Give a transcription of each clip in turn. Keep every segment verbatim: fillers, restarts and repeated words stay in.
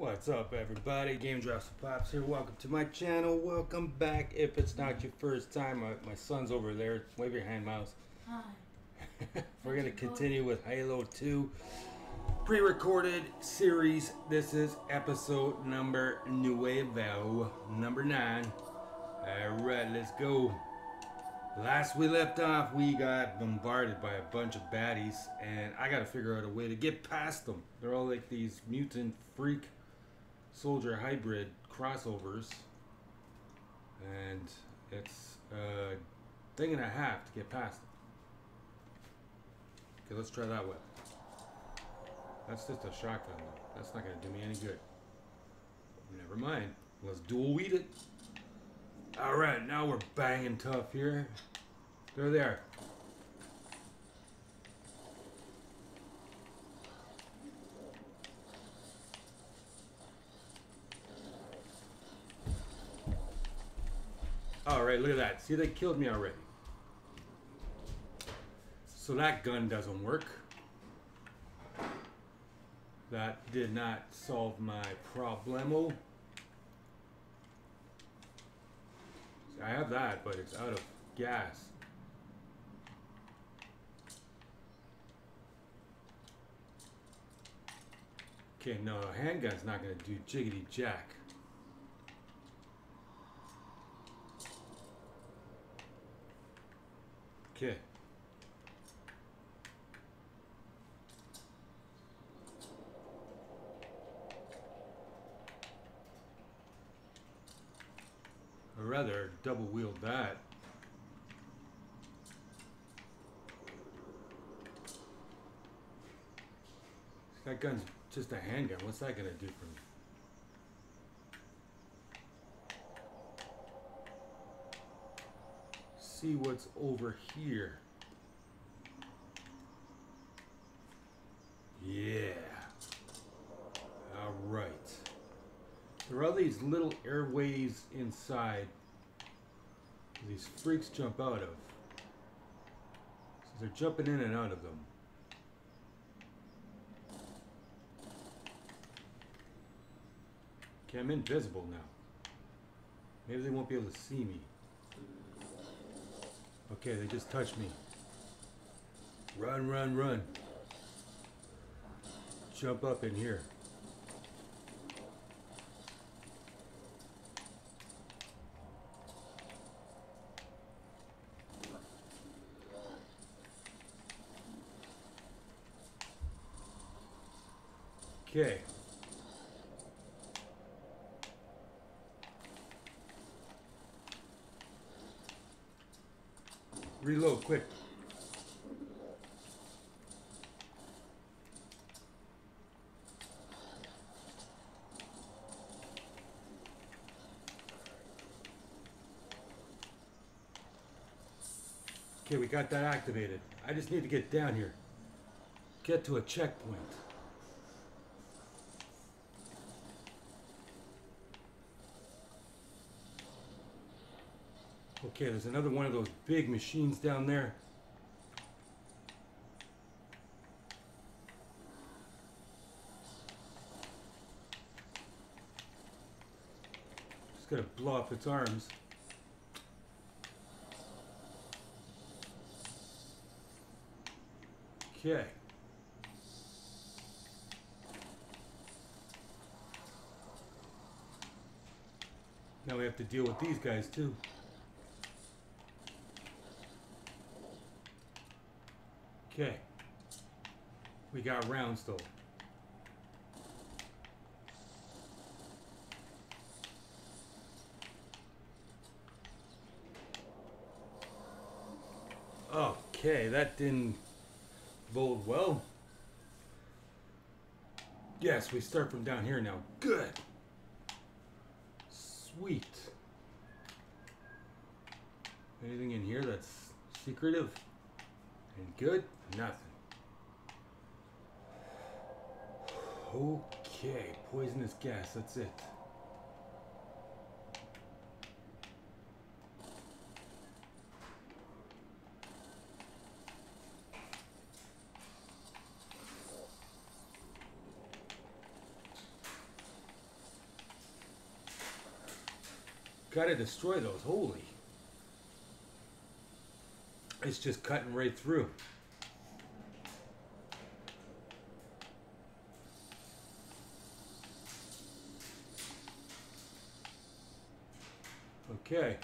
What's up, everybody? Game Drops and Pops here. Welcome to my channel. Welcome back. If it's not your first time, my, my son's over there. Wave your hand, Mouse. Hi. We're going to continue with Halo two pre-recorded series. This is episode number nuevo, number nine. Alright, let's go. Last we left off, we got bombarded by a bunch of baddies, and I gotta figure out a way to get past them. They're all like these mutant freak soldier hybrid crossovers, and it's a thing and a half to get past them. Okay, let's try that way. That's just a shotgun though. That's not gonna do me any good. Never mind. Let's dual weed it. Alright, now we're banging tough here. They're there. Alright, look at that. See, they killed me already. So that gun doesn't work. That did not solve my problemo. I have that, but it's out of gas. Okay, no, a handgun's not going to do jiggity jack. Okay. Or rather, double wield that. That gun's just a handgun. What's that gonna do for me? See what's over here. Yeah. All right. There are these little airways inside these freaks jump out of. So they're jumping in and out of them. Okay, I'm invisible now. Maybe they won't be able to see me. Okay, they just touched me. Run, run, run. Jump up in here. Okay. Reload, quick. Okay, we got that activated. I just need to get down here. Get to a checkpoint. Okay, there's another one of those big machines down there. Just gotta blow up its arms. Okay. Now we have to deal with these guys too. Okay, we got rounds though. Okay, that didn't bode well. Yes, we start from down here now. Good. Sweet. Anything in here that's secretive and good? Nothing. Okay, poisonous gas, that's it. Gotta destroy those. Holy. It's just cutting right through. Okay.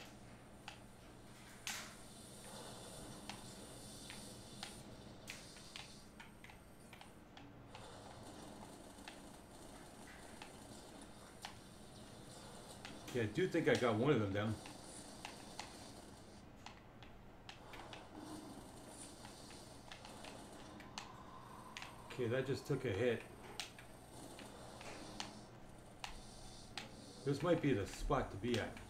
Okay, I do think I got one of them down. Okay, that just took a hit. This might be the spot to be at.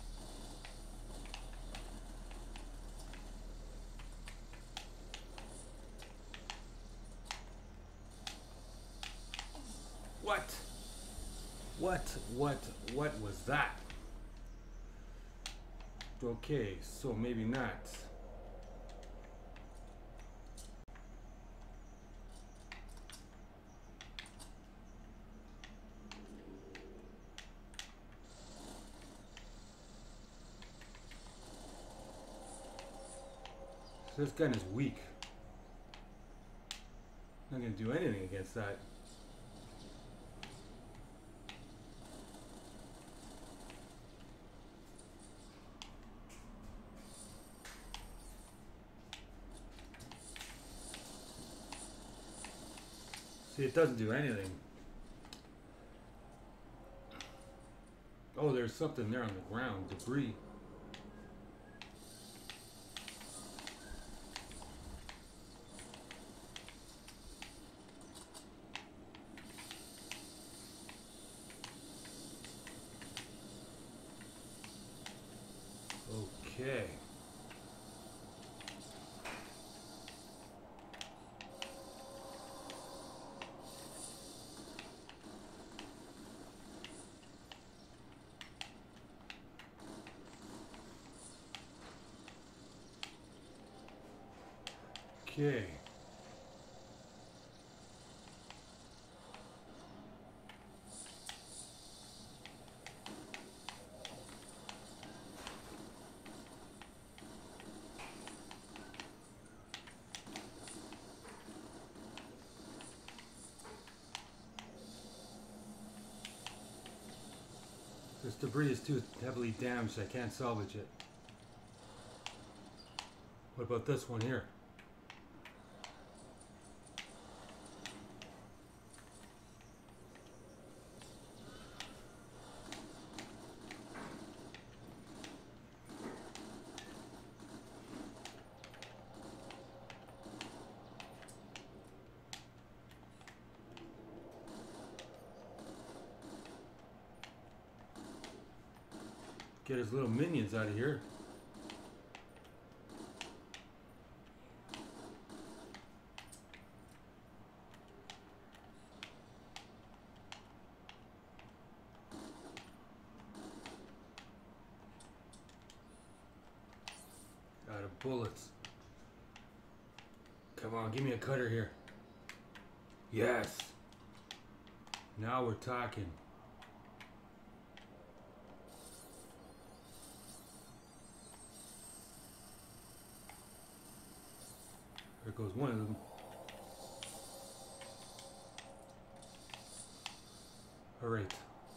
What? What, what, what was that? Okay, so maybe not. This gun is weak. Not gonna do anything against that. See, it doesn't do anything. Oh, there's something there on the ground, debris. Okay. Okay. This debris is too heavily damaged, I can't salvage it. What about this one here? Get his little minions out of here. Out of bullets. Come on, give me a cutter here. Yes. Now we're talking. There goes one of them. All right.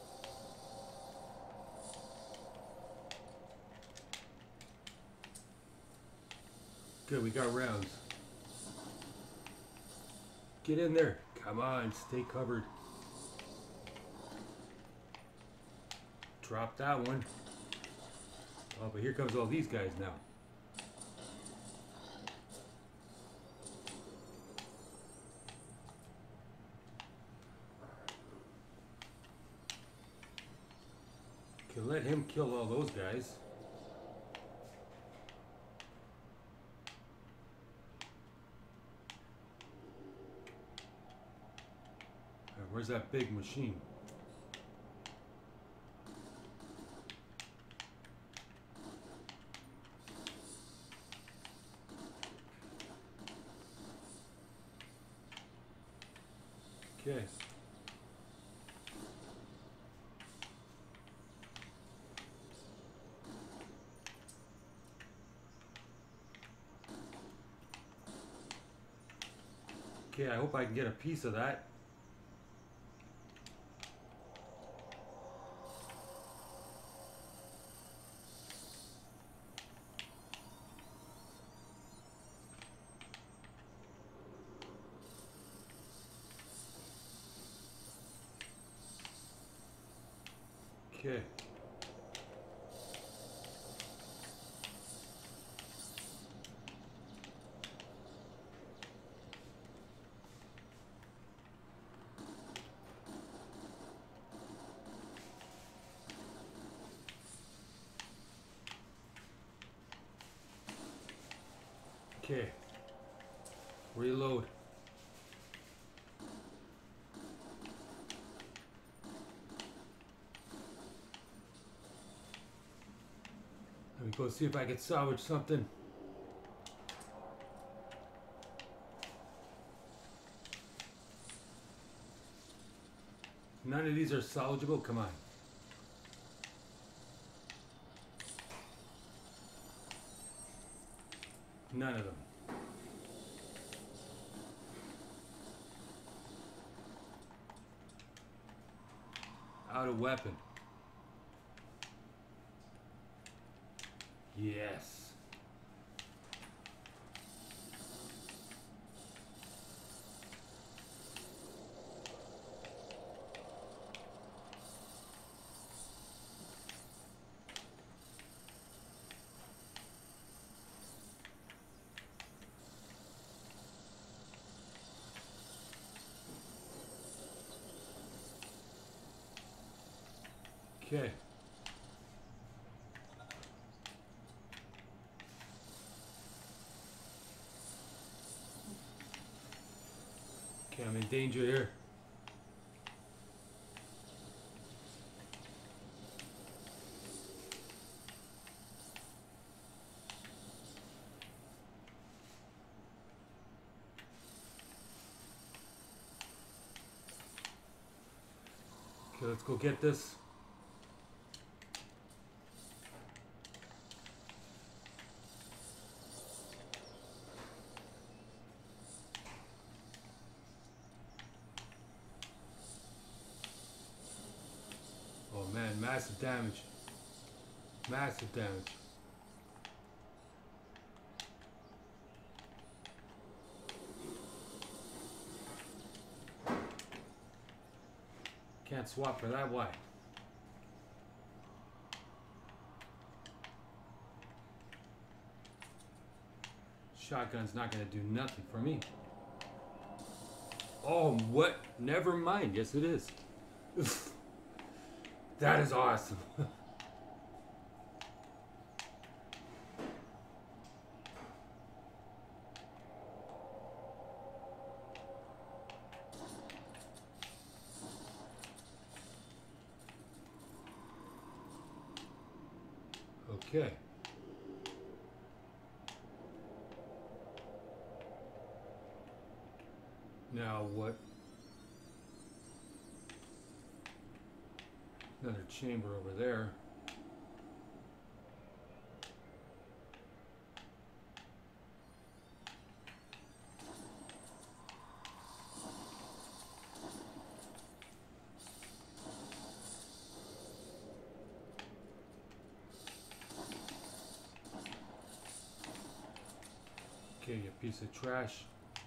Good, we got rounds. Get in there. Come on, stay covered. Drop that one. Oh, but here comes all these guys now. Okay, let him kill all those guys. Right, where's that big machine? Okay. Okay, I hope I can get a piece of that. Okay. Okay. Reload. Let me go see if I can salvage something. None of these are salvageable. Come on. None of them. Out of weapon. Yes. Okay. Okay, I'm in danger here. Okay, let's go get this. Oh man, massive damage. Massive damage. Can't swap for that, why? Shotgun's not gonna do nothing for me. Oh, what? Never mind. Yes, it is. That is awesome. Okay. Now what? Another chamber over there. Okay, you piece of trash.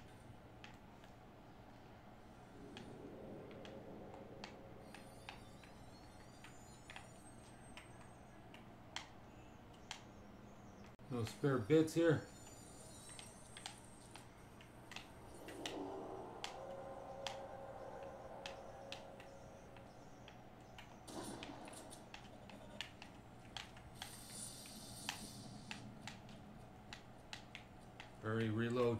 No spare bits here. Hurry, reload.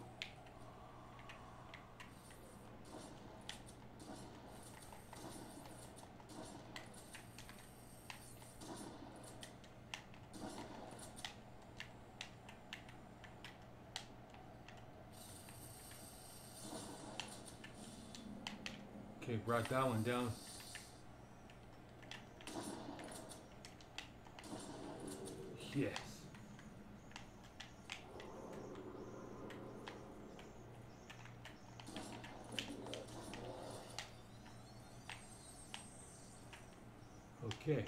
Okay, brought that one down. Yes. Okay.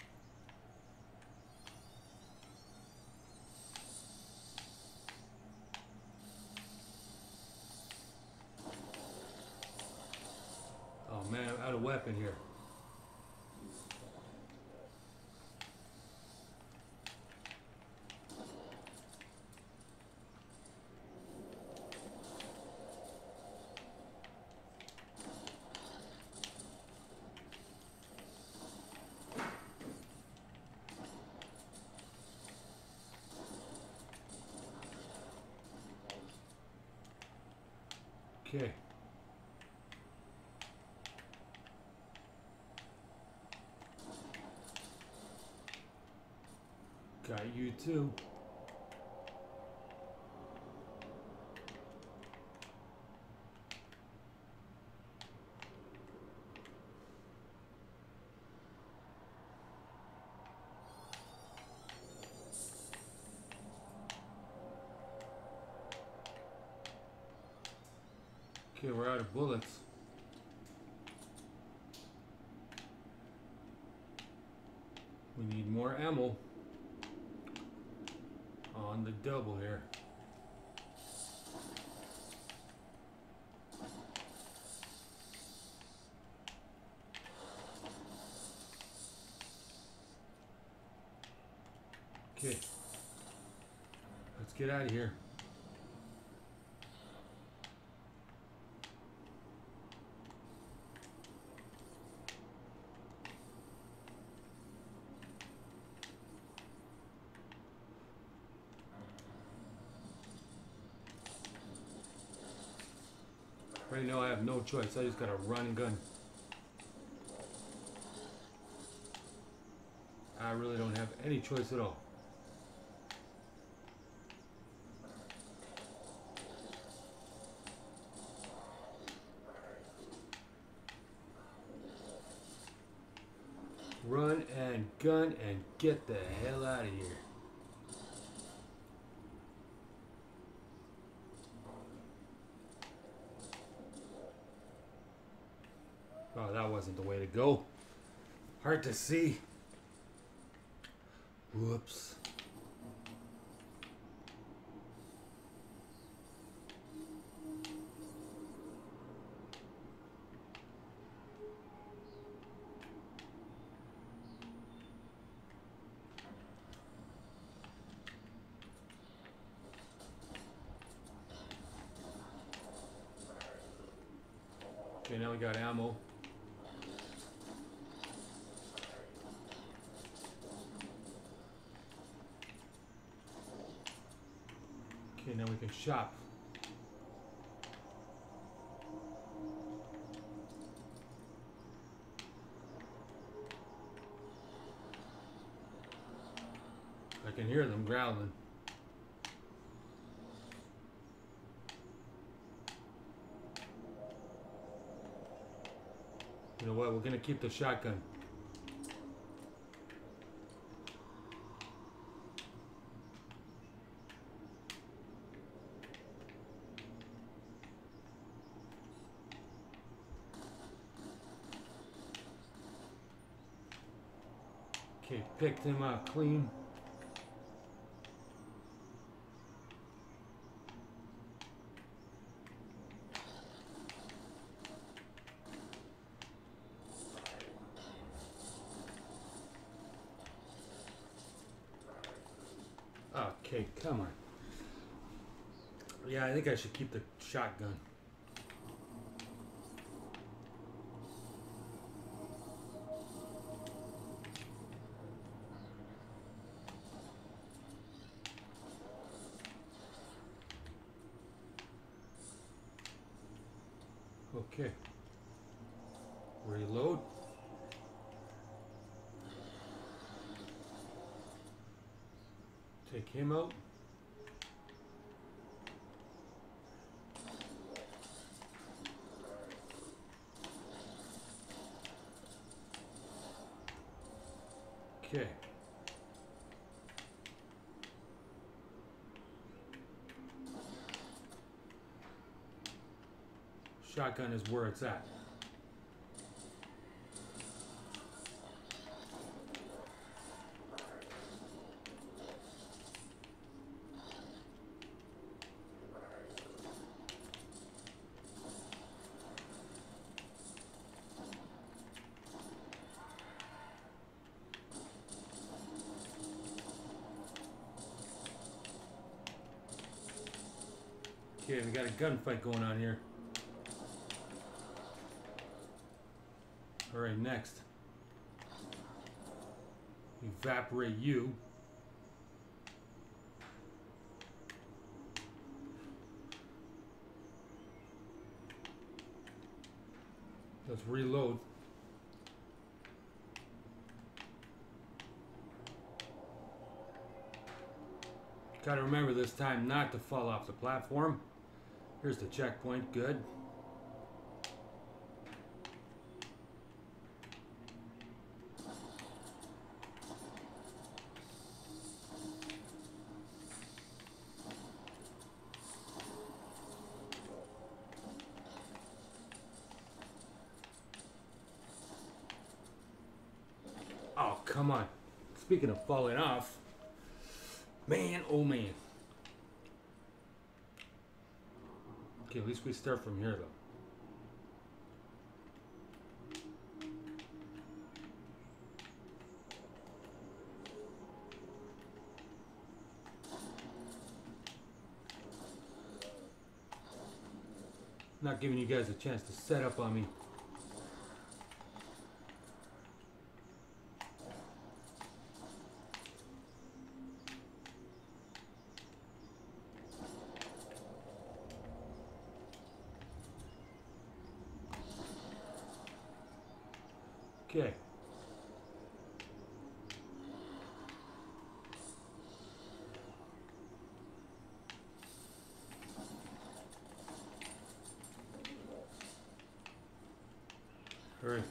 Oh man, I'm out of weapon here. Okay. Got you too. Okay, we're out of bullets. We need more ammo on the double here. Okay, let's get out of here. Right now I have no choice. I just gotta run and gun. I really don't have any choice at all. Run and gun and get the hell out of here. Oh, that wasn't the way to go. Hard to see. Whoops. Okay, now we got ammo. Okay, now we can shop. I can hear them growling. You know what? We're gonna keep the shotgun. Okay, picked him up clean. Okay, come on. Yeah, I think I should keep the shotgun. Okay. Reload. Take him out. Okay. Shotgun is where it's at. Okay, we got a gunfight going on here. Alright, next. Evaporate you. Let's reload. Gotta remember this time not to fall off the platform. Here's the checkpoint. Good. Oh, come on. Speaking of falling off, man, oh man. Okay, at least we start from here, though. Not giving you guys a chance to set up on me. Okay. All right.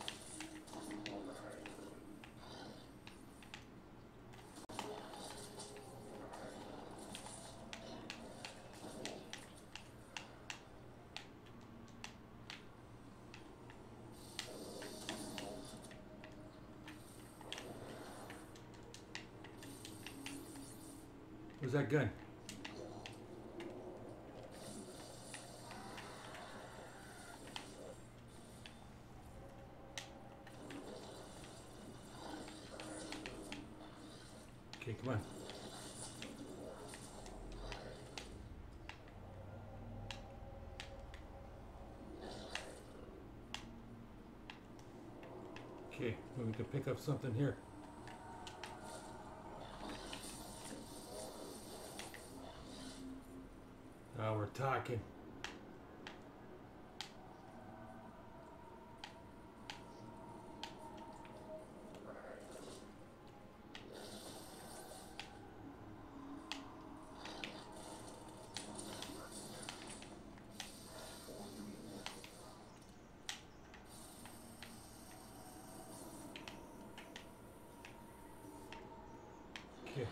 Where's that gun? Okay, come on. Okay, well, we can pick up something here. Now we're talking. Okay.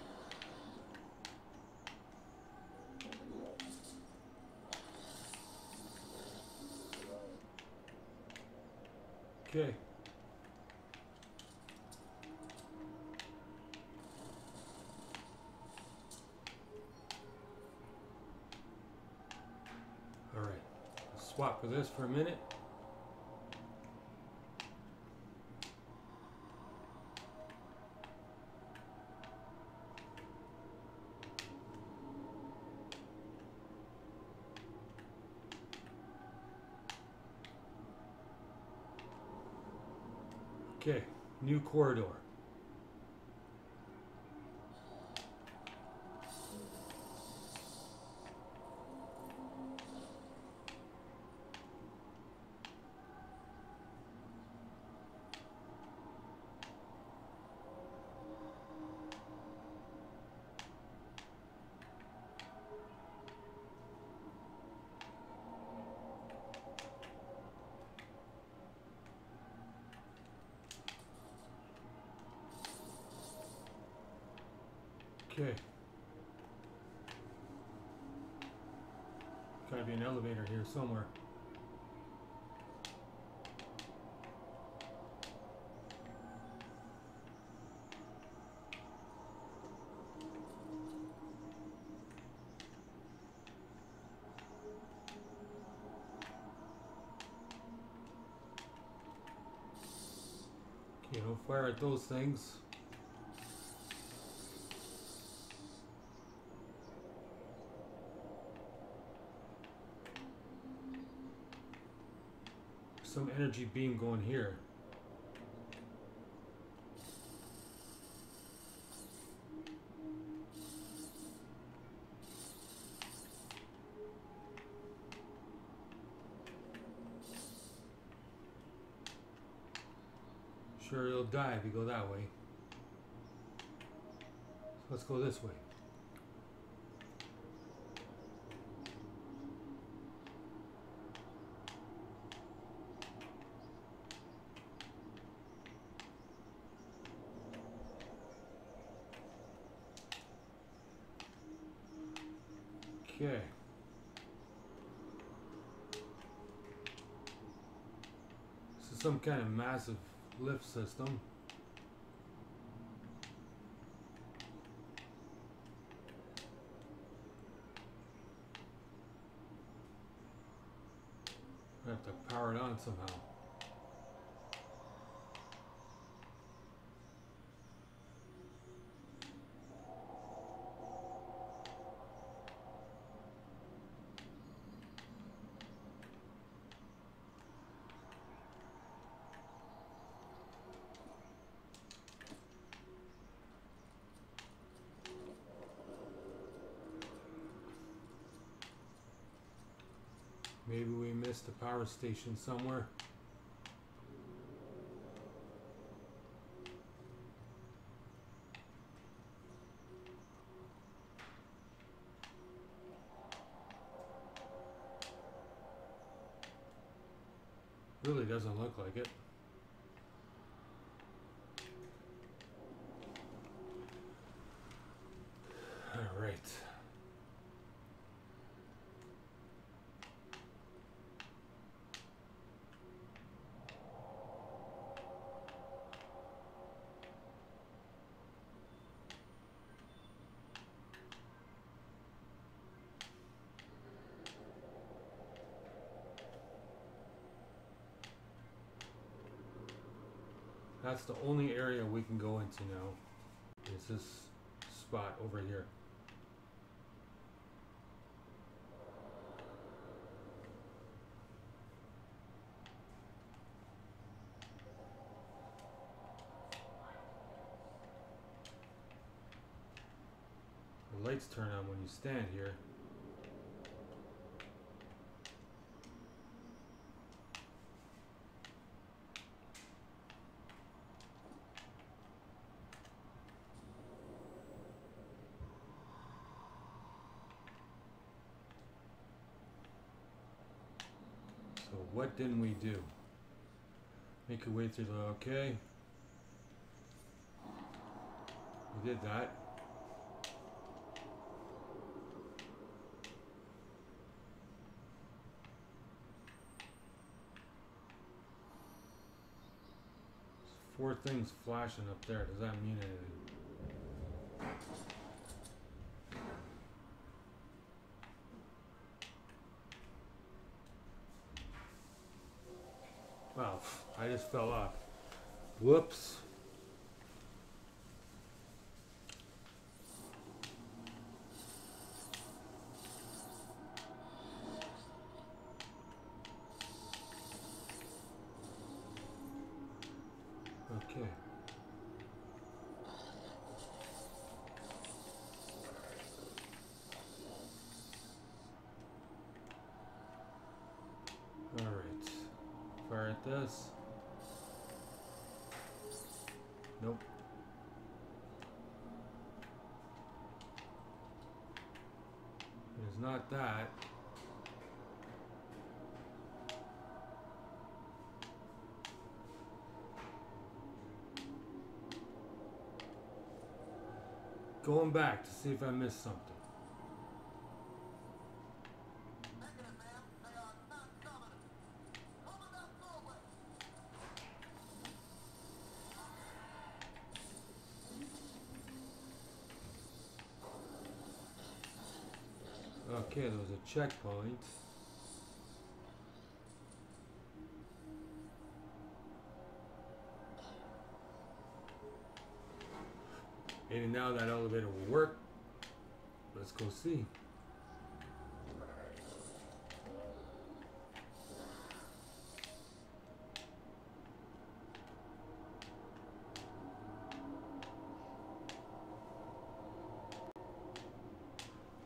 Okay. All right. Let's swap with this for a minute. Okay, new corridor. Okay. Gotta be an elevator here somewhere. Okay, don't fire at those things. some energy beam going here. Sure, you'll die if you go that way. So let's go this way. Okay. This is some kind of massive lift system. I have to power it on somehow. Maybe we missed a power station somewhere. Really doesn't look like it. All right. That's the only area we can go into now. Is this spot over here. The lights turn on when you stand here. So what didn't we do? Make your way through the, okay. We did that. Four things flashing up there. Does that mean anything? Wow, I just fell off. Whoops. Okay. All right. Fire at this. Nope. It's not that. Going back to see if I missed something. Okay, there was a checkpoint. Maybe now that elevator will work. Let's go see.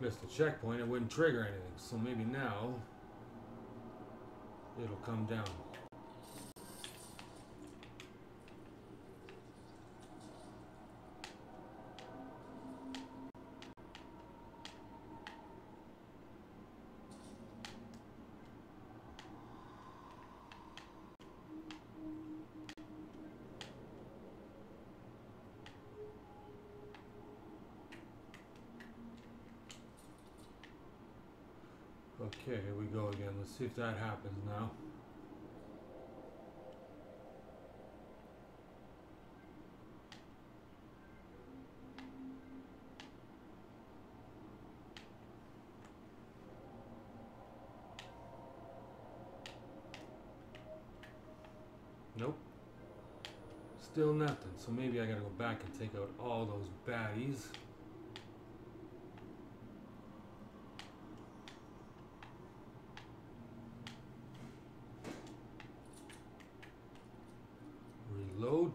missed the checkpoint, it wouldn't trigger anything. So maybe now it'll come down. Okay, here we go again. Let's see if that happens now. Nope. Still nothing. So maybe I gotta go back and take out all those baddies. Reload.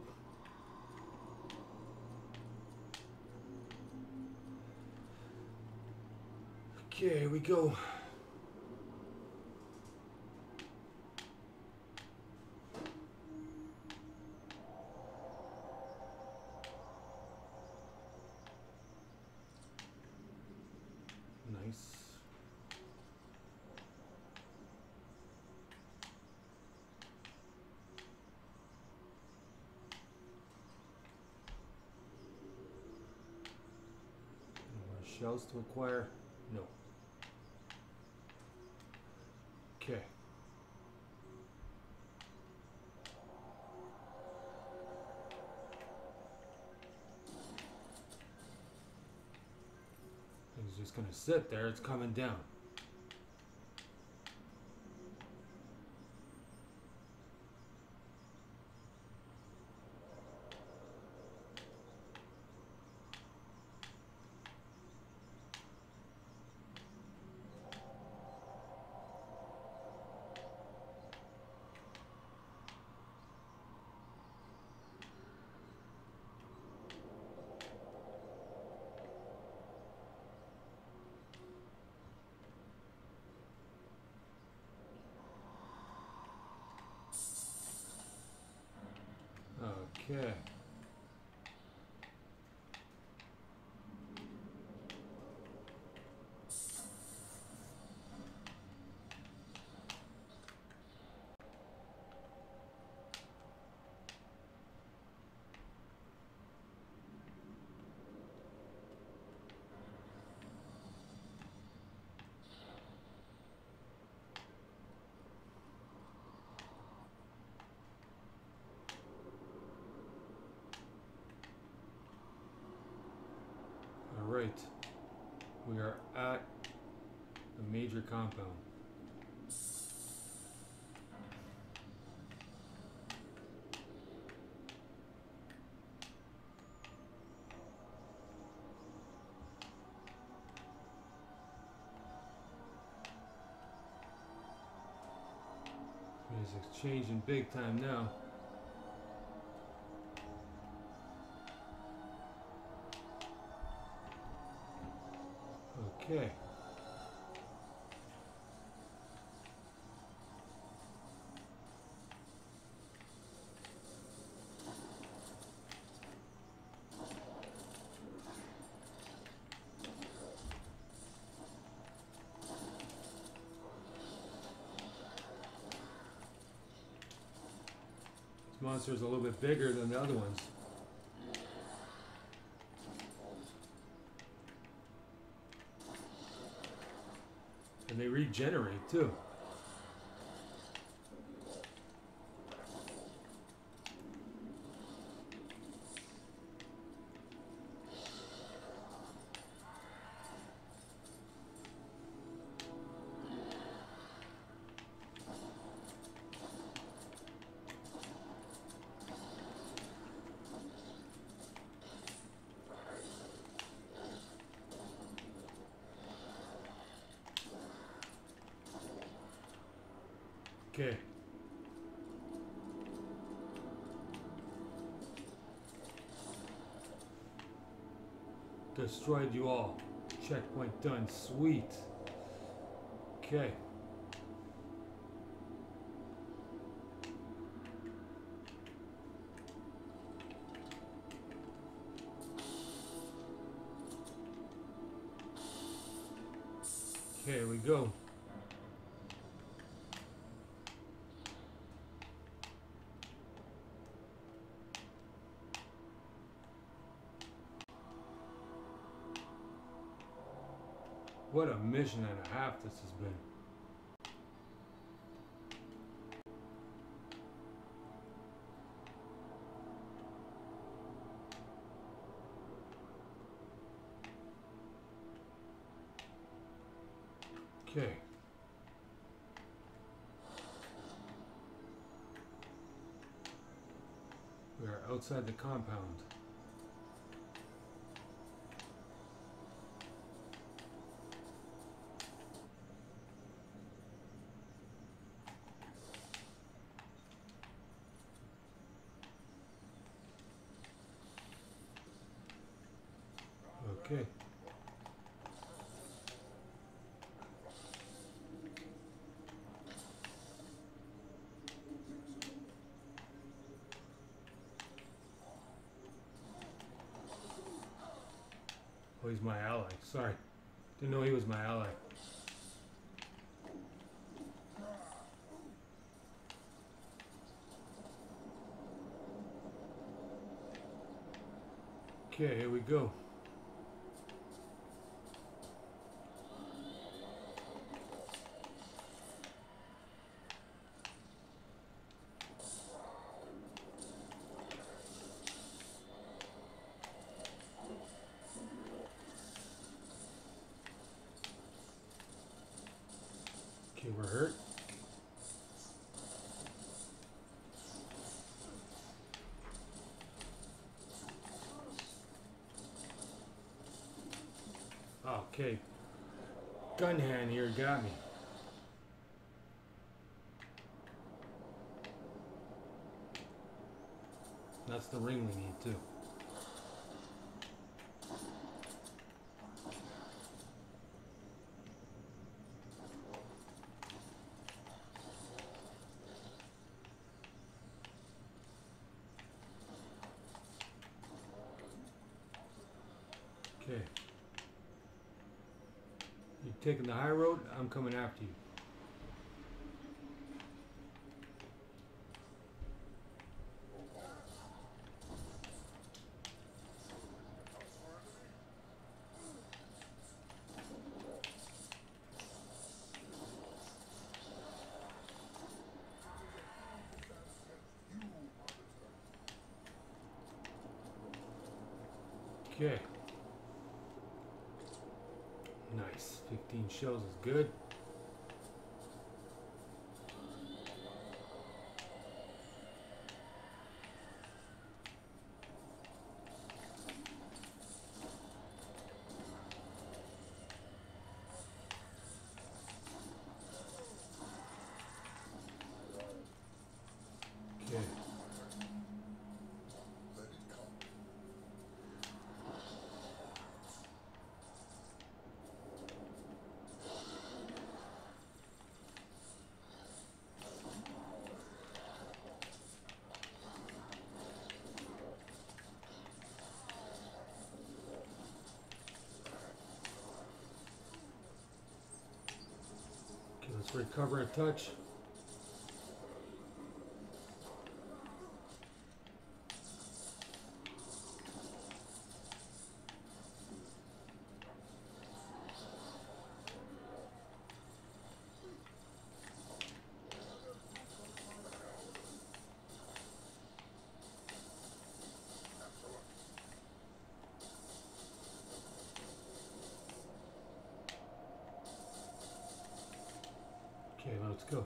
Okay, here we go. Nice. More shells to acquire? No. Okay. It's just gonna sit there, it's coming down. Okay. Right, we are at a major compound. Music's changing big time now. Okay. This monster's a little bit bigger than the other ones. And they regenerate too. Okay. Destroyed you all. Checkpoint done. Sweet. Okay. Okay, here we go. What a mission and a half this has been. Okay. We are outside the compound. Okay. Oh, he's my ally. Sorry. Didn't know he was my ally. Okay, here we go. Okay, we're hurt. Okay. Gun hand here got me. That's the ring we need too. Okay. You taking the high road? I'm coming after you. Okay. Nice. fifteen shells is good. Okay. Okay, let's recover a touch. Okay, let's go.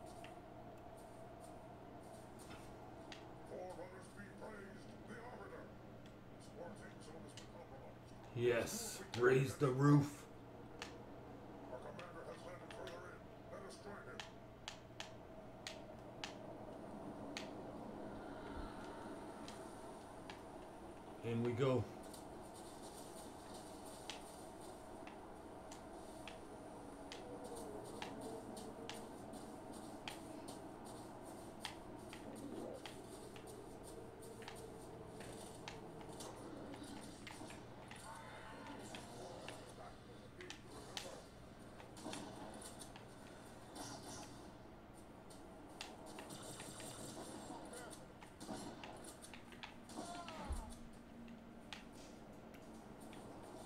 Yes, raise the roof. Our commander has landed further in. Let us join him. In we go.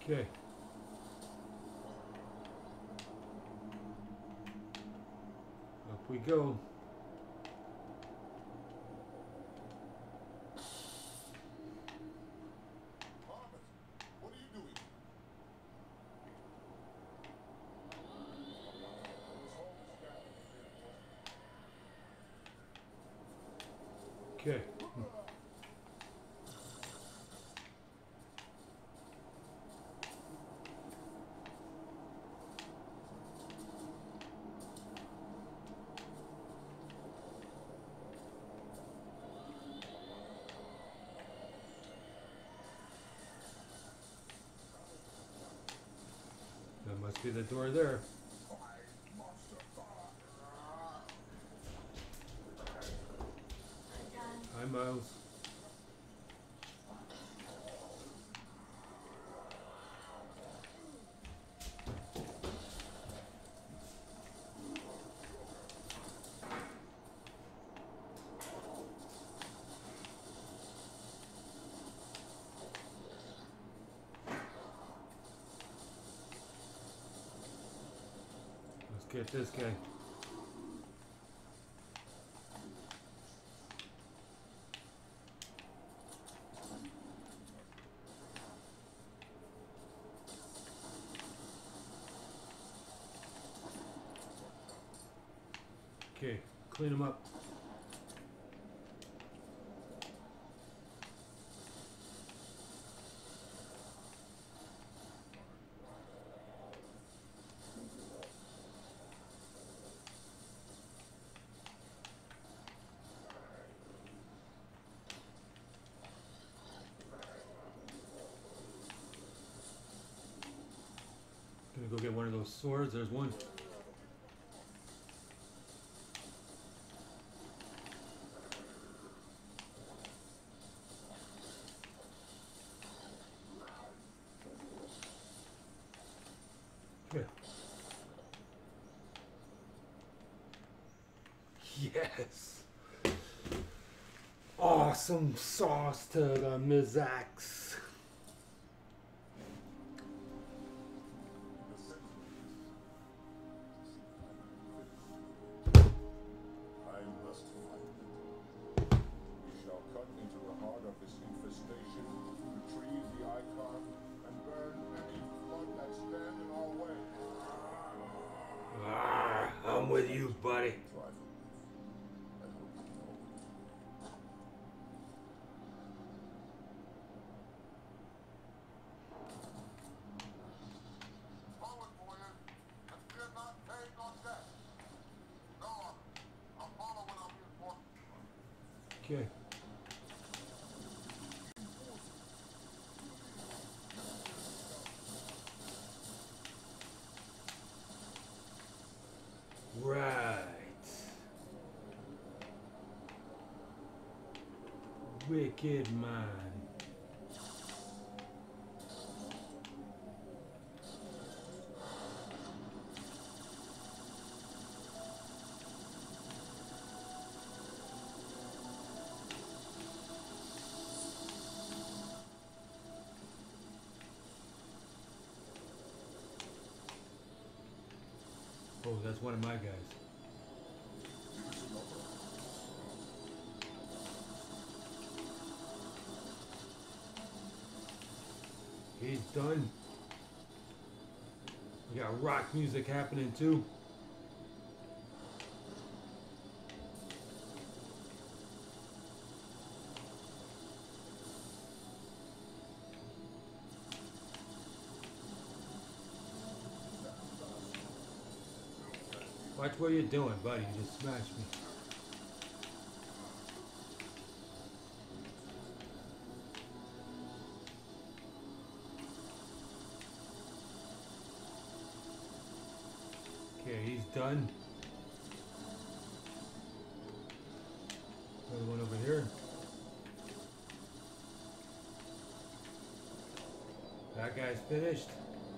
Okay. Up we go. Thomas, what are you doing? Okay. That must be the door there. Hi, Miles. Let's get this guy. Okay, clean him up. Gonna go get one of those swords. There's one. Here. Yes. Awesome sauce to the Mizax. I must find it. We shall cut into the heart of this infestation, retrieve the icon, and burn any flood that stand in our way. Ah, I'm with you, buddy. Trifle. I hope you know. Forward, warrior, and fear not pain nor death. Go on. I'll follow when I'm reinforced. Okay. Right. Wicked man. Oh, that's one of my guys. He's done. We got rock music happening too. Watch what you're doing, buddy. You just smashed me. Okay, he's done. Another one over here. That guy's finished.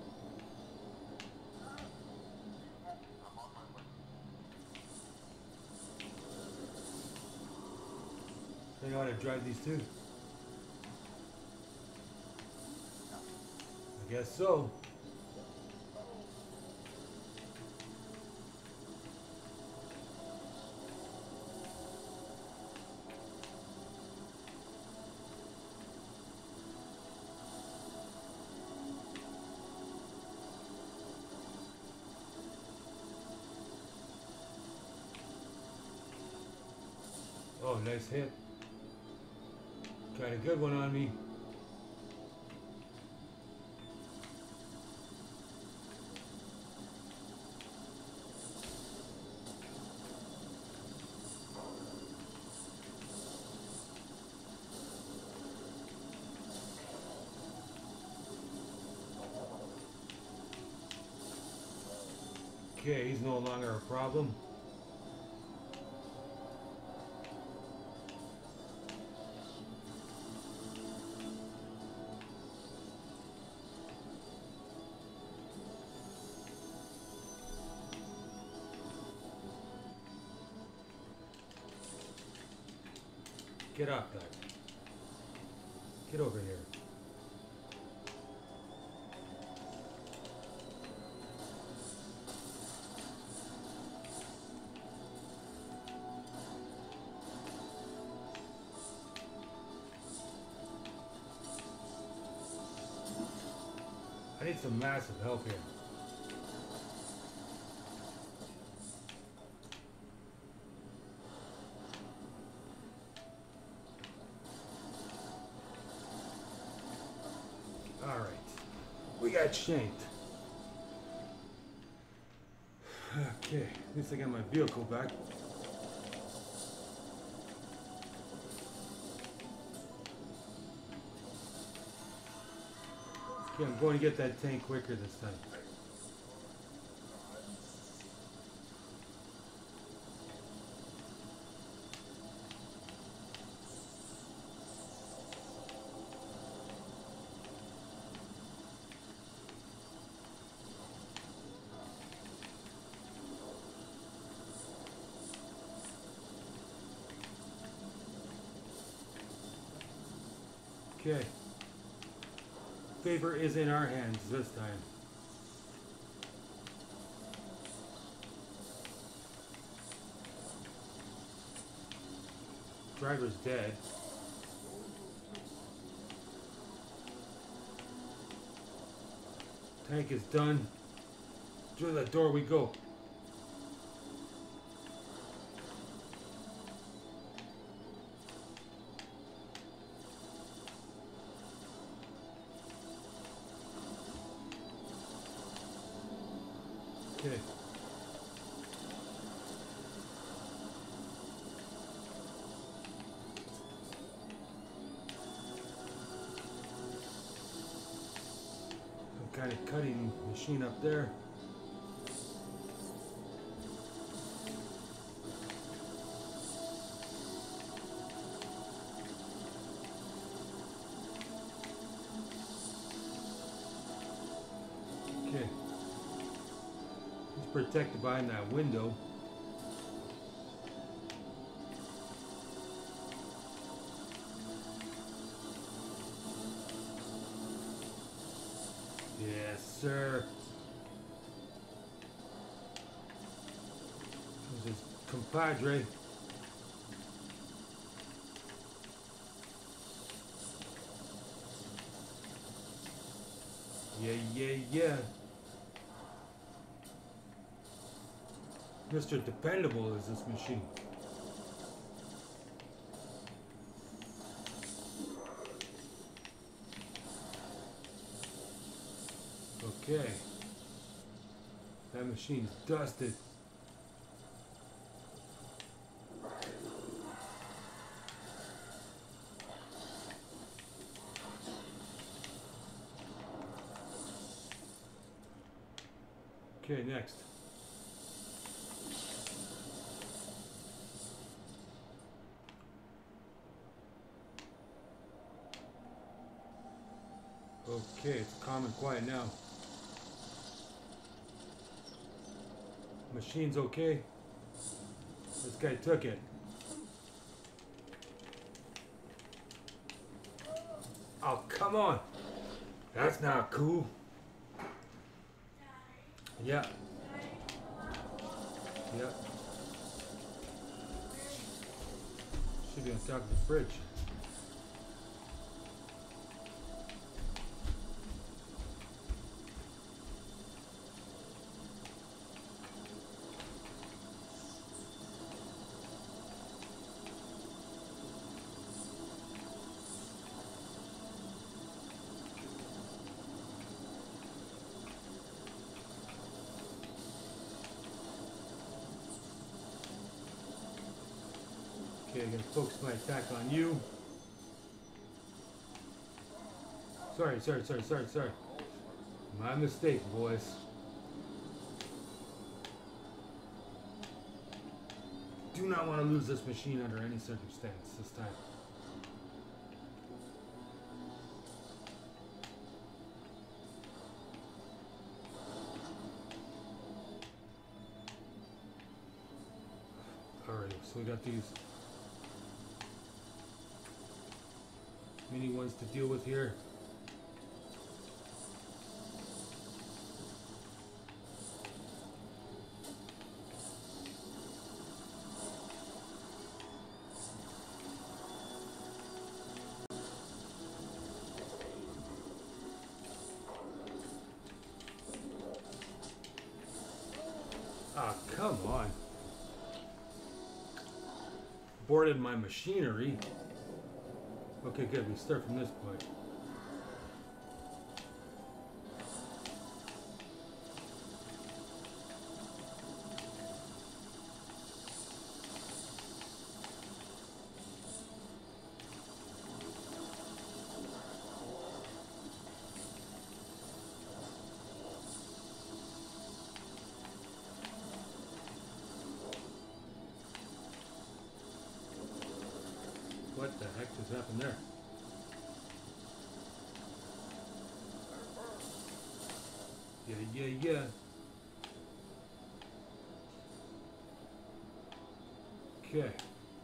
They know how to drive these too. I Guess so. Oh, nice hit. Got a good one on me. Okay, he's no longer a problem. Get up, guy. Get over here. I need some massive help here. Alright. We got shanked. Okay, at least I got my vehicle back. Okay, I'm going to get that tank quicker this time. Okay. Favor is in our hands this time. Driver's dead. Tank is done. Through that door we go. Okay. Some kind of cutting machine up there. Okay. Protected behind that window. Yes, sir. This is compadre. Yeah, yeah, yeah. Mister Dependable is this machine. Okay. That machine's dusted. Okay, next. Okay, it's calm and quiet now. Machine's okay. This guy took it. Oh, come on. That's not cool. Yeah. Yeah. Should be on top of the fridge. Okay, I'm gonna focus my attack on you. Sorry, sorry, sorry, sorry, sorry. My mistake, boys. Do not want to lose this machine under any circumstance this time. Alright, so we got these mini ones to deal with here. Ah, come on. Boarded my machinery. Okay, good. We start from this point. What the heck just happened there? Yeah, yeah, yeah. Okay.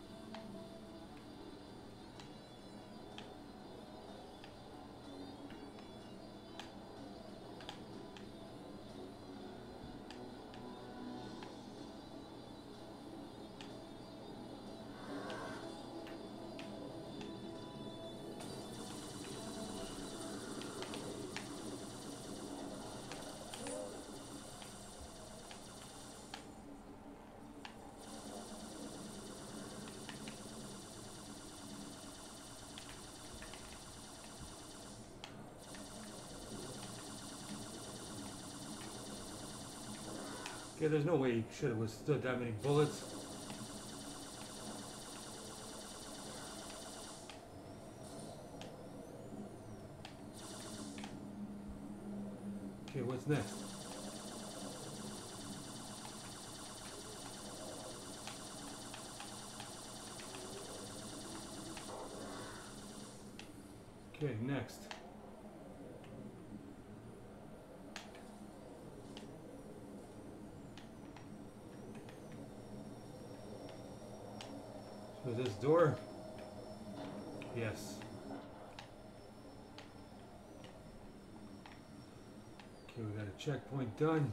Okay, there's no way he should have withstood that many bullets. Okay, what's next? Okay, next. So this door? Yes. Okay, we got a checkpoint done.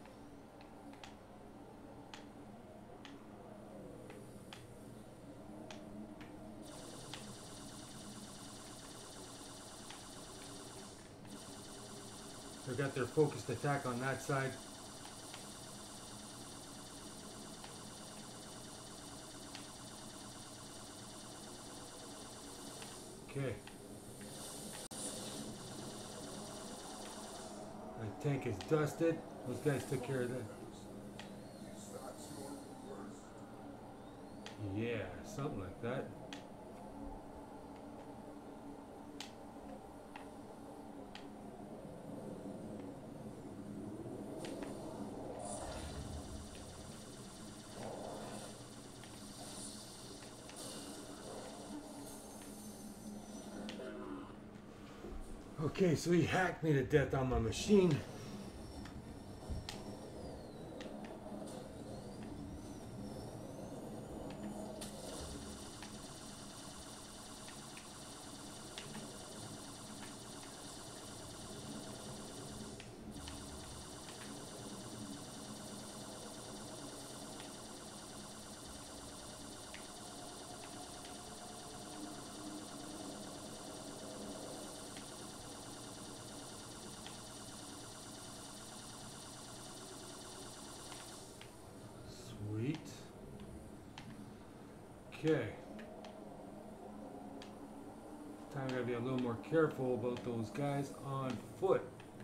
They got their focused attack on that side. Okay. My tank is dusted. Those guys took care of that. Yeah, something like that. Okay, so he hacked me to death on my machine. Okay. Time I gotta be a little more careful about those guys on foot.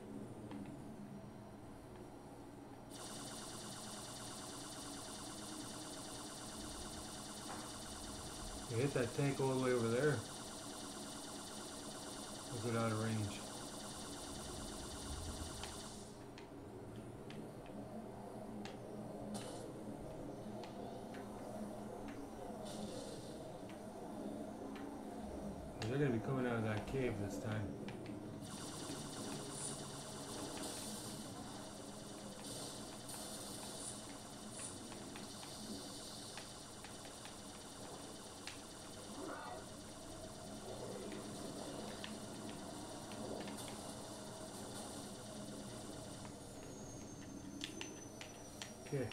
You hit that tank all the way over there. Was it out of range? They're going to be coming out of that cave this time. Okay.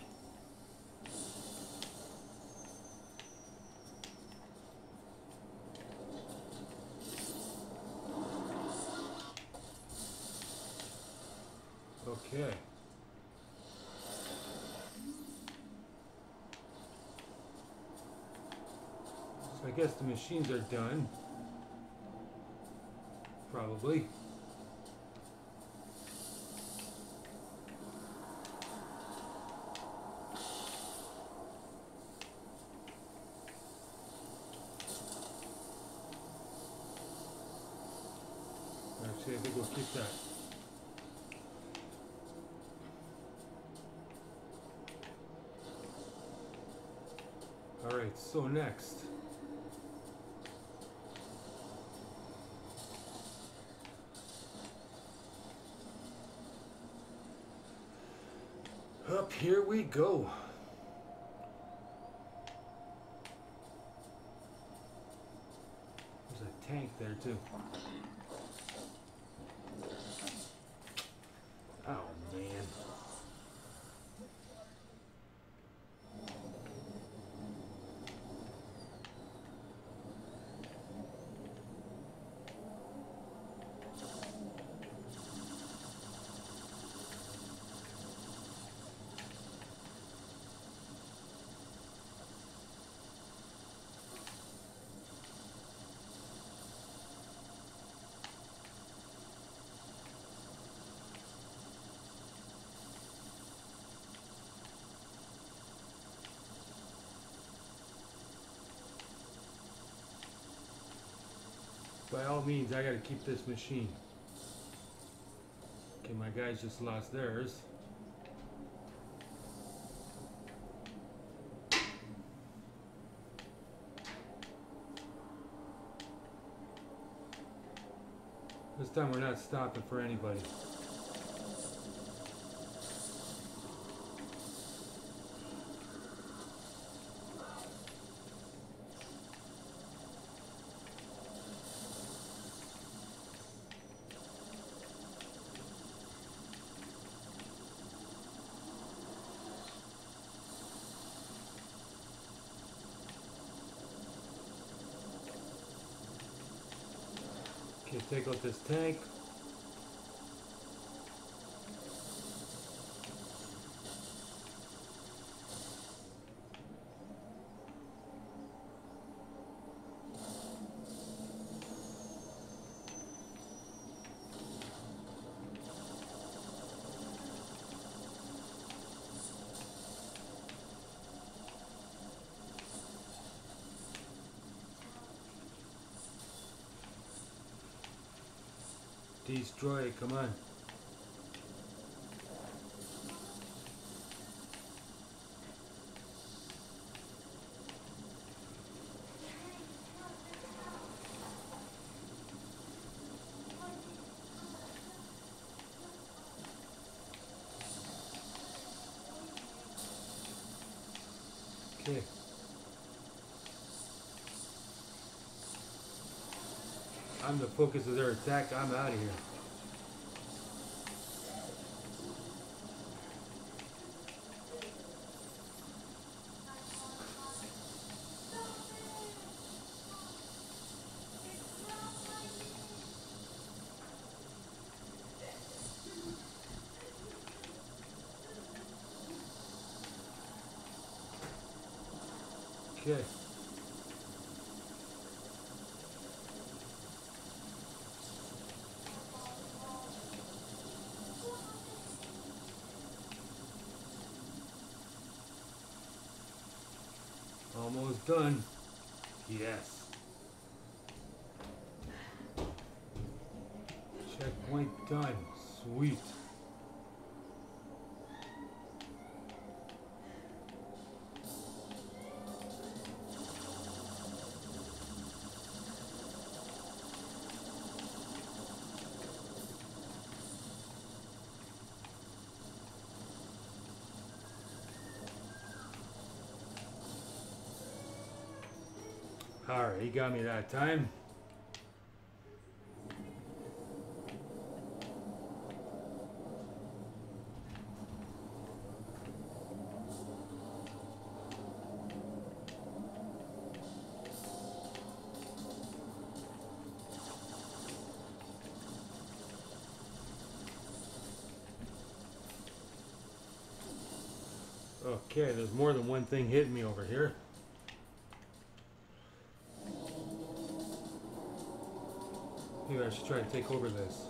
Okay. So I guess the machines are done. Probably. Actually, I think we'll keep that. Alright, so next. Up here we go. There's a tank there too. Oh man. By all means, I gotta keep this machine. Okay, my guys just lost theirs. This time we're not stopping for anybody. Okay, take out this tank. Destroy it, come on. Okay. I'm the focus of their attack. I'm out of here. Okay. Almost done. Yes. Checkpoint done. Sweet. Alright, he got me that time. Okay, there's more than one thing hitting me over here. Maybe I should try to take over this.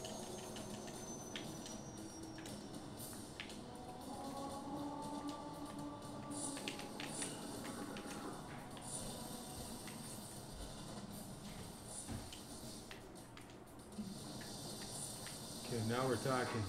Okay, now we're talking.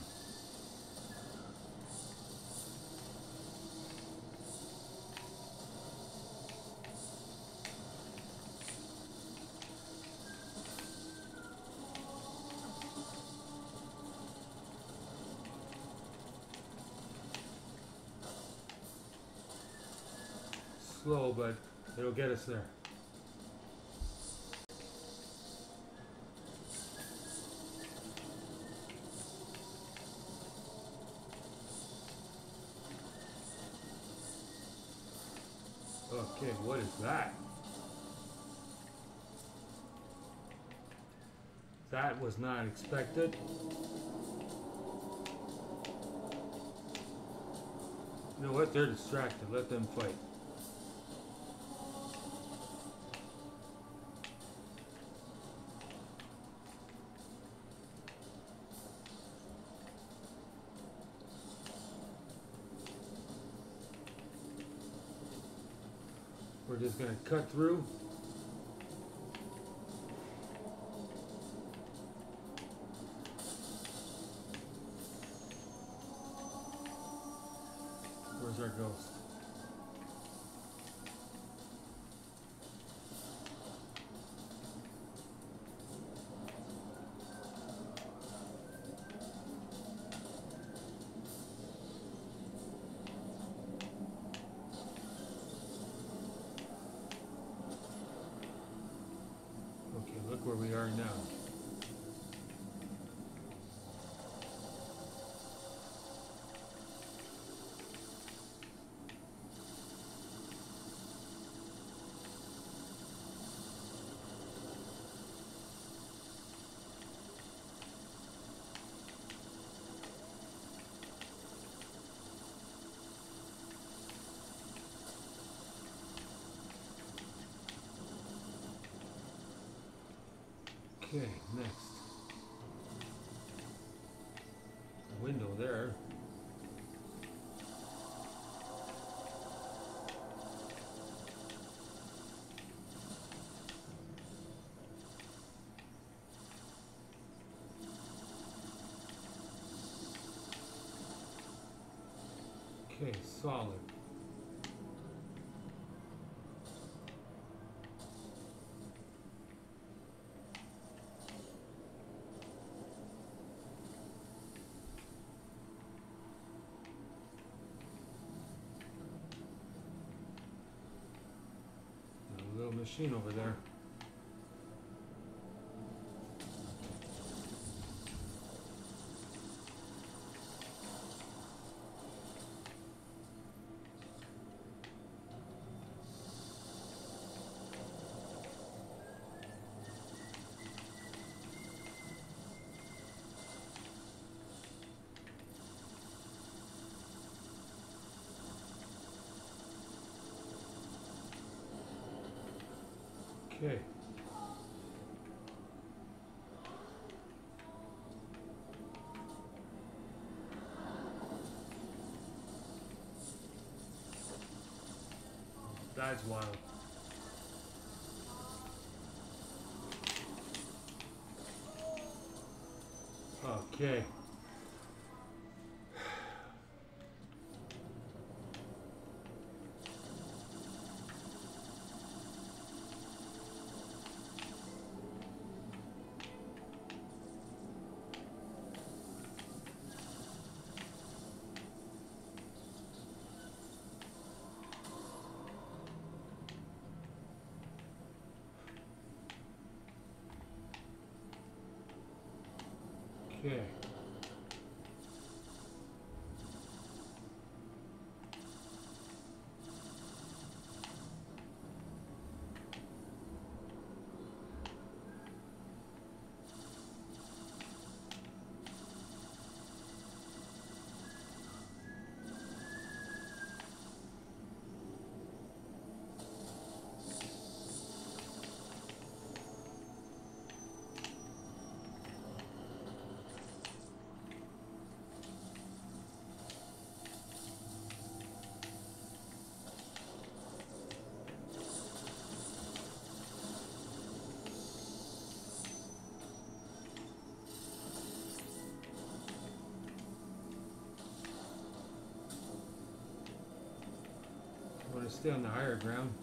Slow, but it'll get us there. Okay, what is that? That was not expected. You know what? They're distracted. Let them fight. We're just going to cut through. Where's our ghost? Look where we are now. Okay, next. A window there. Okay, solid. Machine over there. Okay. That's wild. Okay. Okay. I want to stay on the higher ground.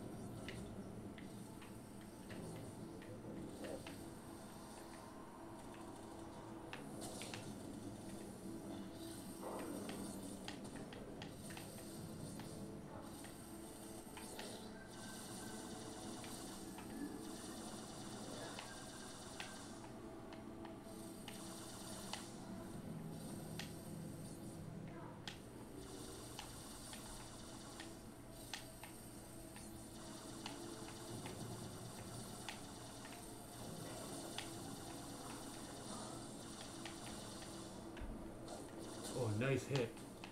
Oh, nice hit.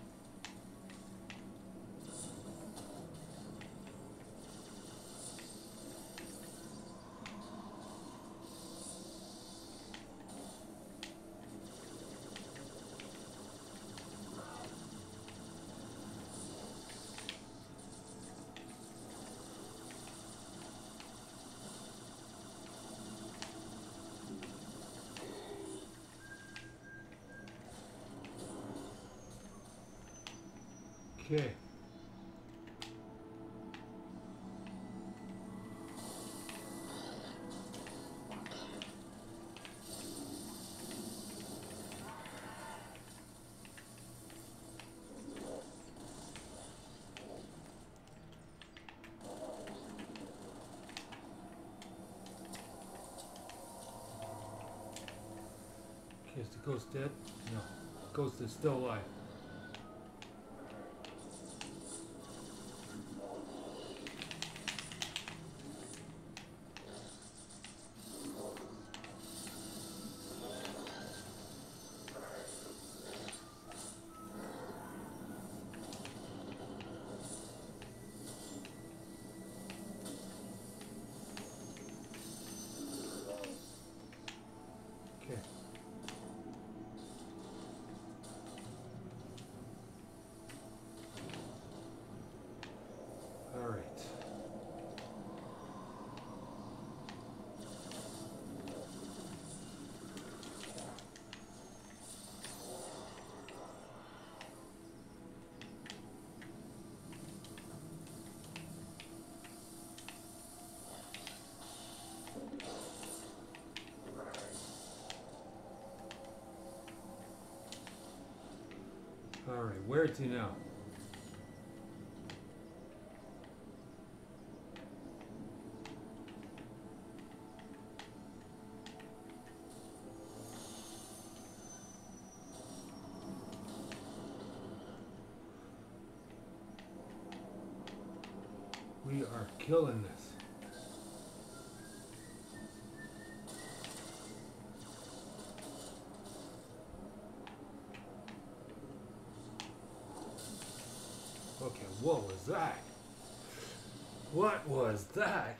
Okay. Okay, is the ghost dead? No. Ghost is still alive. Okay. All right. All right, where to now? We are killing this. Okay, what was that? What was that?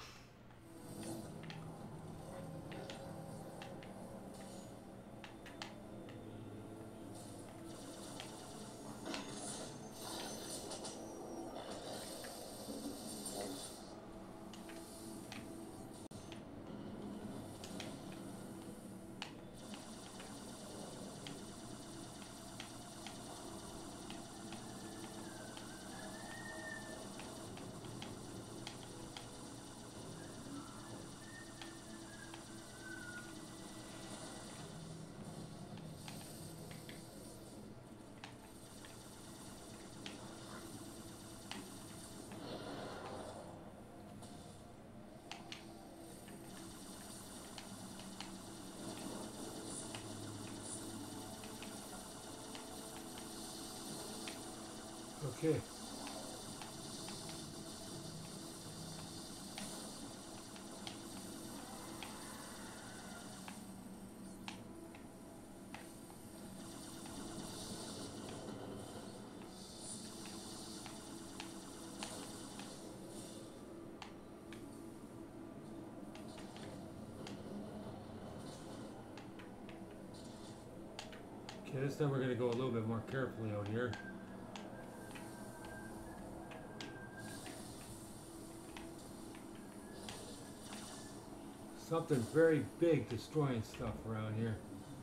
Okay. Okay, this time we're going to go a little bit more carefully out here. Something very big destroying stuff around here.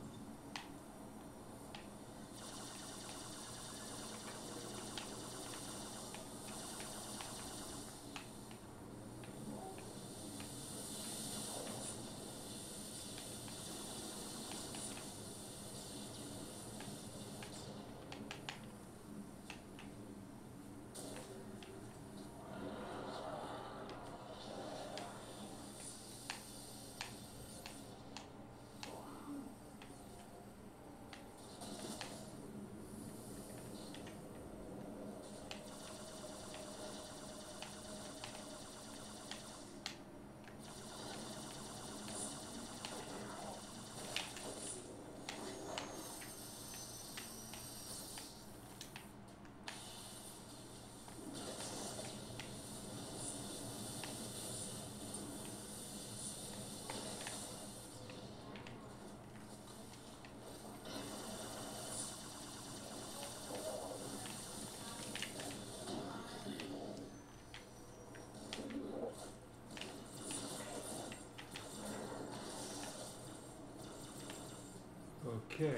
Okay.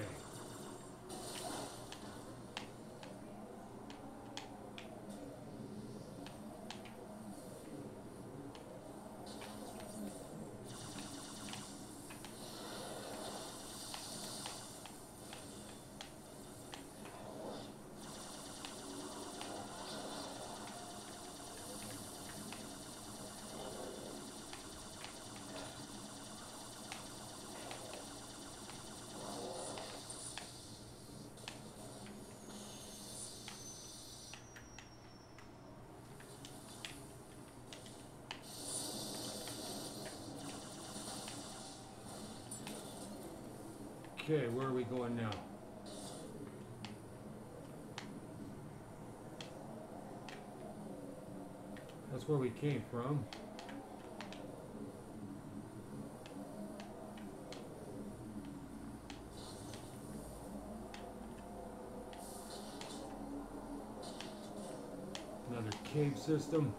Okay, where are we going now? That's where we came from. Another cave system.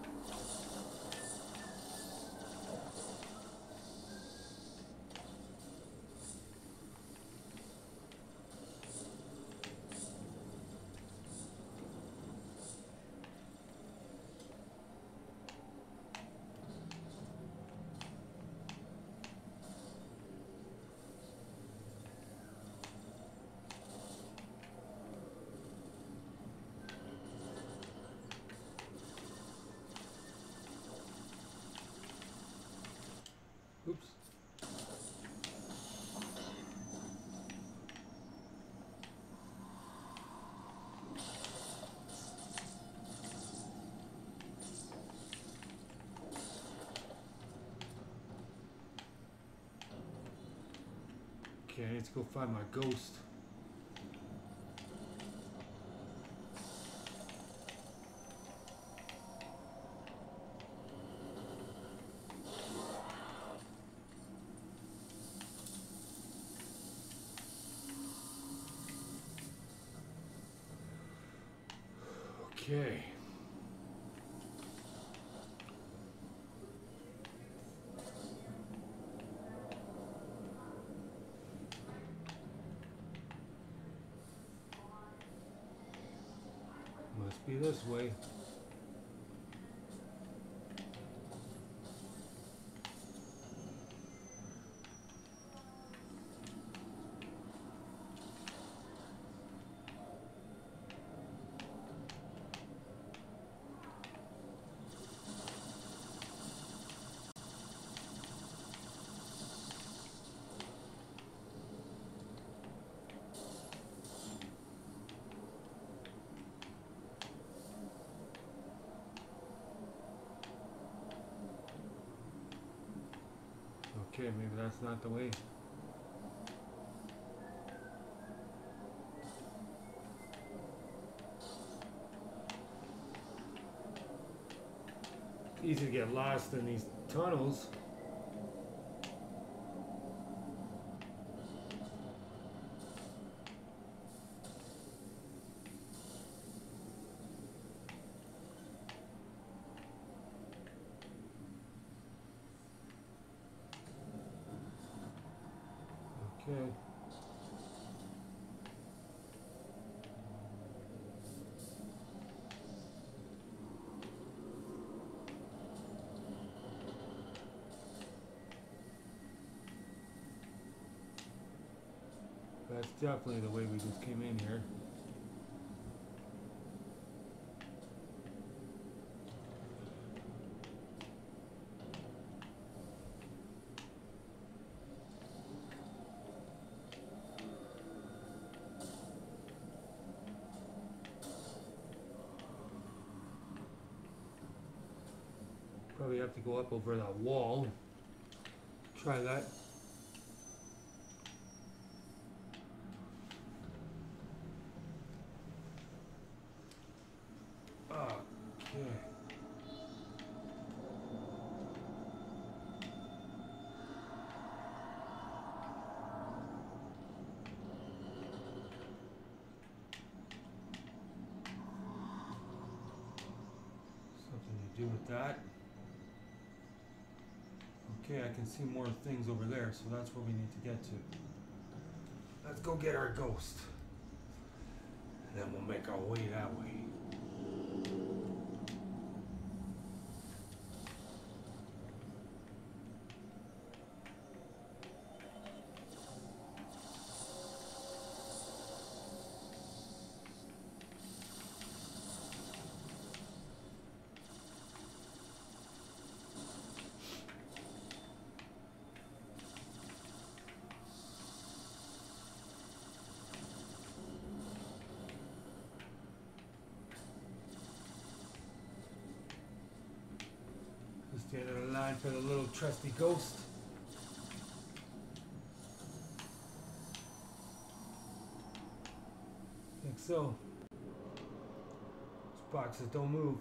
Oops. Okay, let's go find my ghost. Okay. Must be this way. Okay, maybe that's not the way. Easy to get lost in these tunnels. Okay. That's definitely the way we just came in here. Probably have to go up over that wall. Try that. Okay. Something to do with that. Okay, I can see more things over there, so that's where we need to get to. Let's go get our ghost. And then we'll make our way that way. Just the end of the line for the little trusty ghost. Think so. These boxes don't move.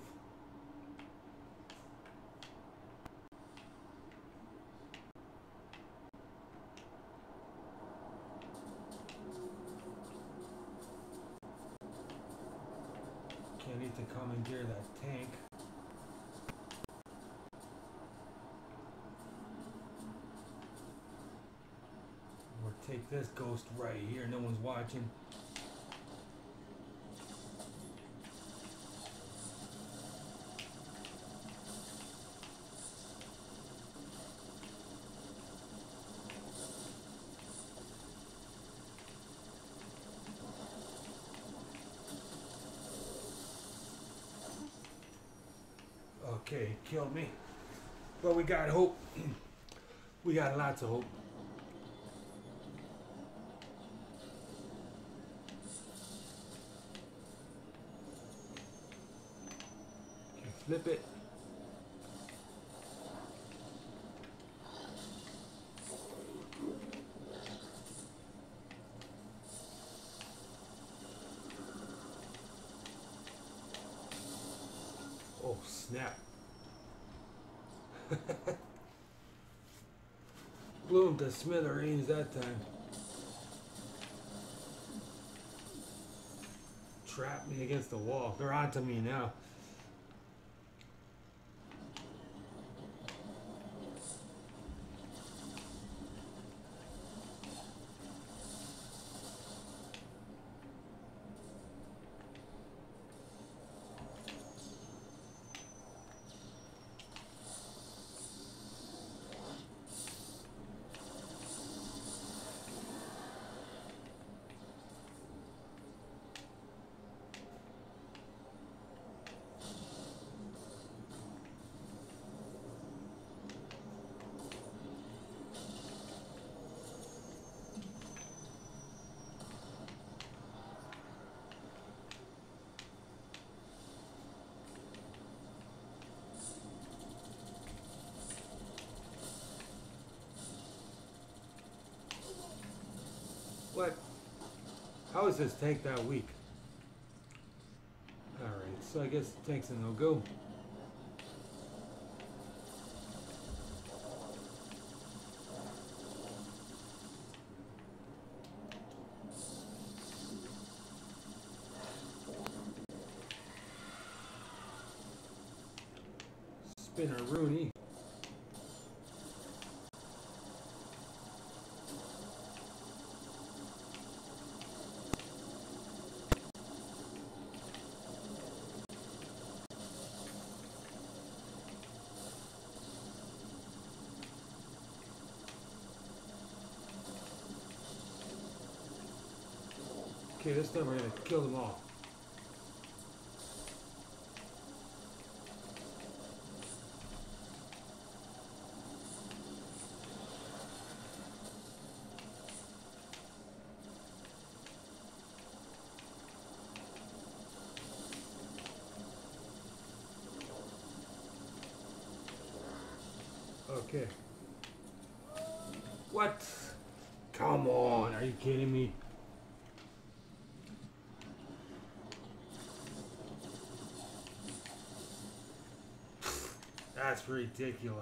Okay, I need to commandeer that tank. Or take this ghost right here, no one's watching. Okay, he killed me. But we got hope. We got lots of hope. Okay, flip it. Oh, snap. Blew him to smithereens that time. Trapped me against the wall. They're onto me now. was this tank that weak? Alright, so I guess the tank's a no-go. Spinner Rooney. Okay, this time we're gonna kill them all. Okay. What? Come on, are you kidding me? That's ridiculous.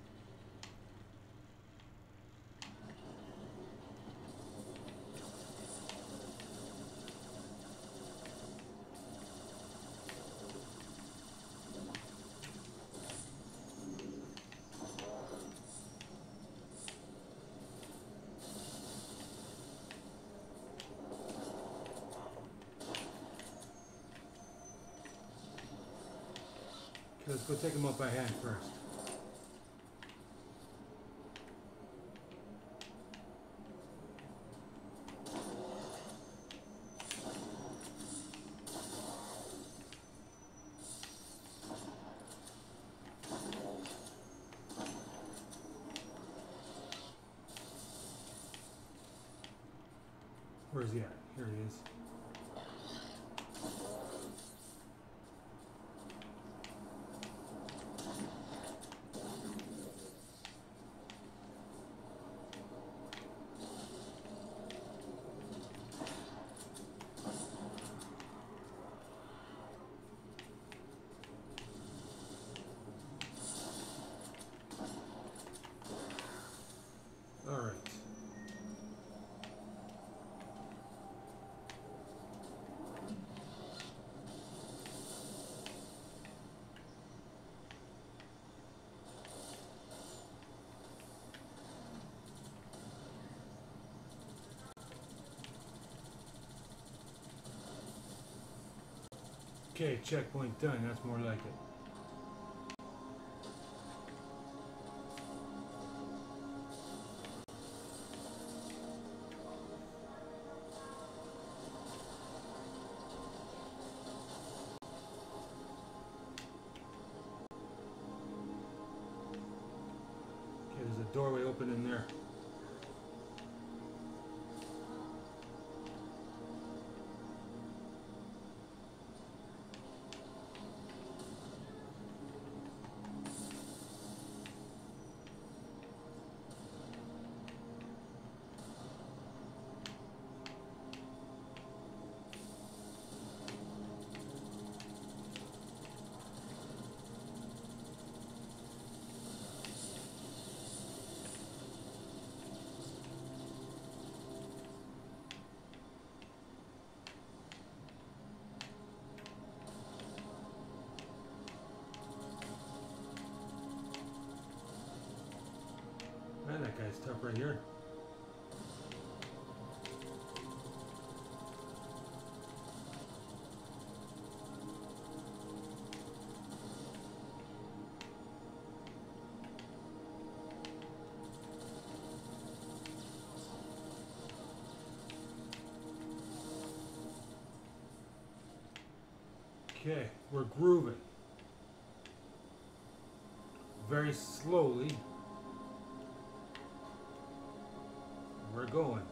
Let's go take them up by hand first. Where's he at? Here he is. All right. Okay, checkpoint done. That's more like it. Okay, there's a doorway open in there. Man, that guy's tough right here. Okay, we're grooving. Very slowly. We're going.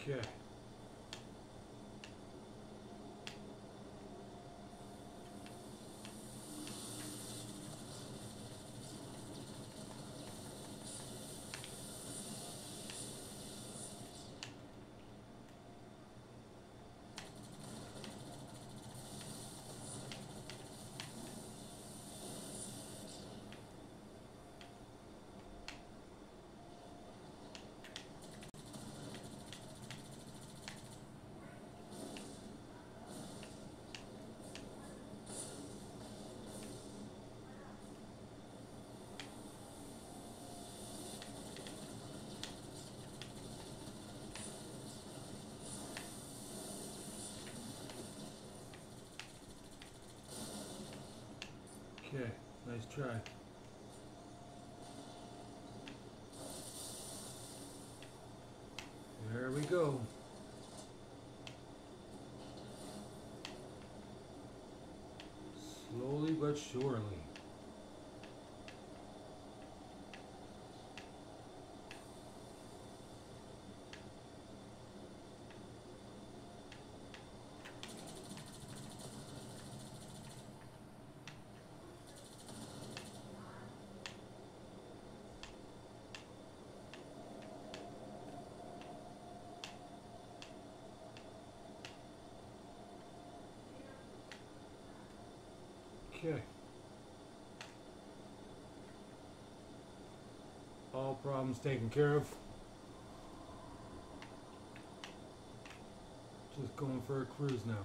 Okay. Okay, nice try. There we go. Slowly but surely. Okay. All problems taken care of. Just going for a cruise now.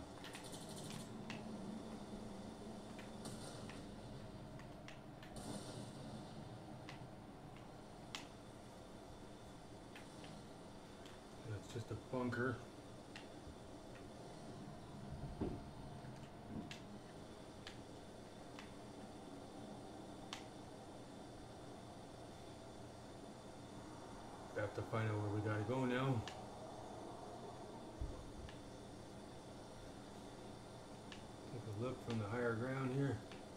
That's just a bunker. Have to find out where we gotta go now. Take a look from the higher ground here.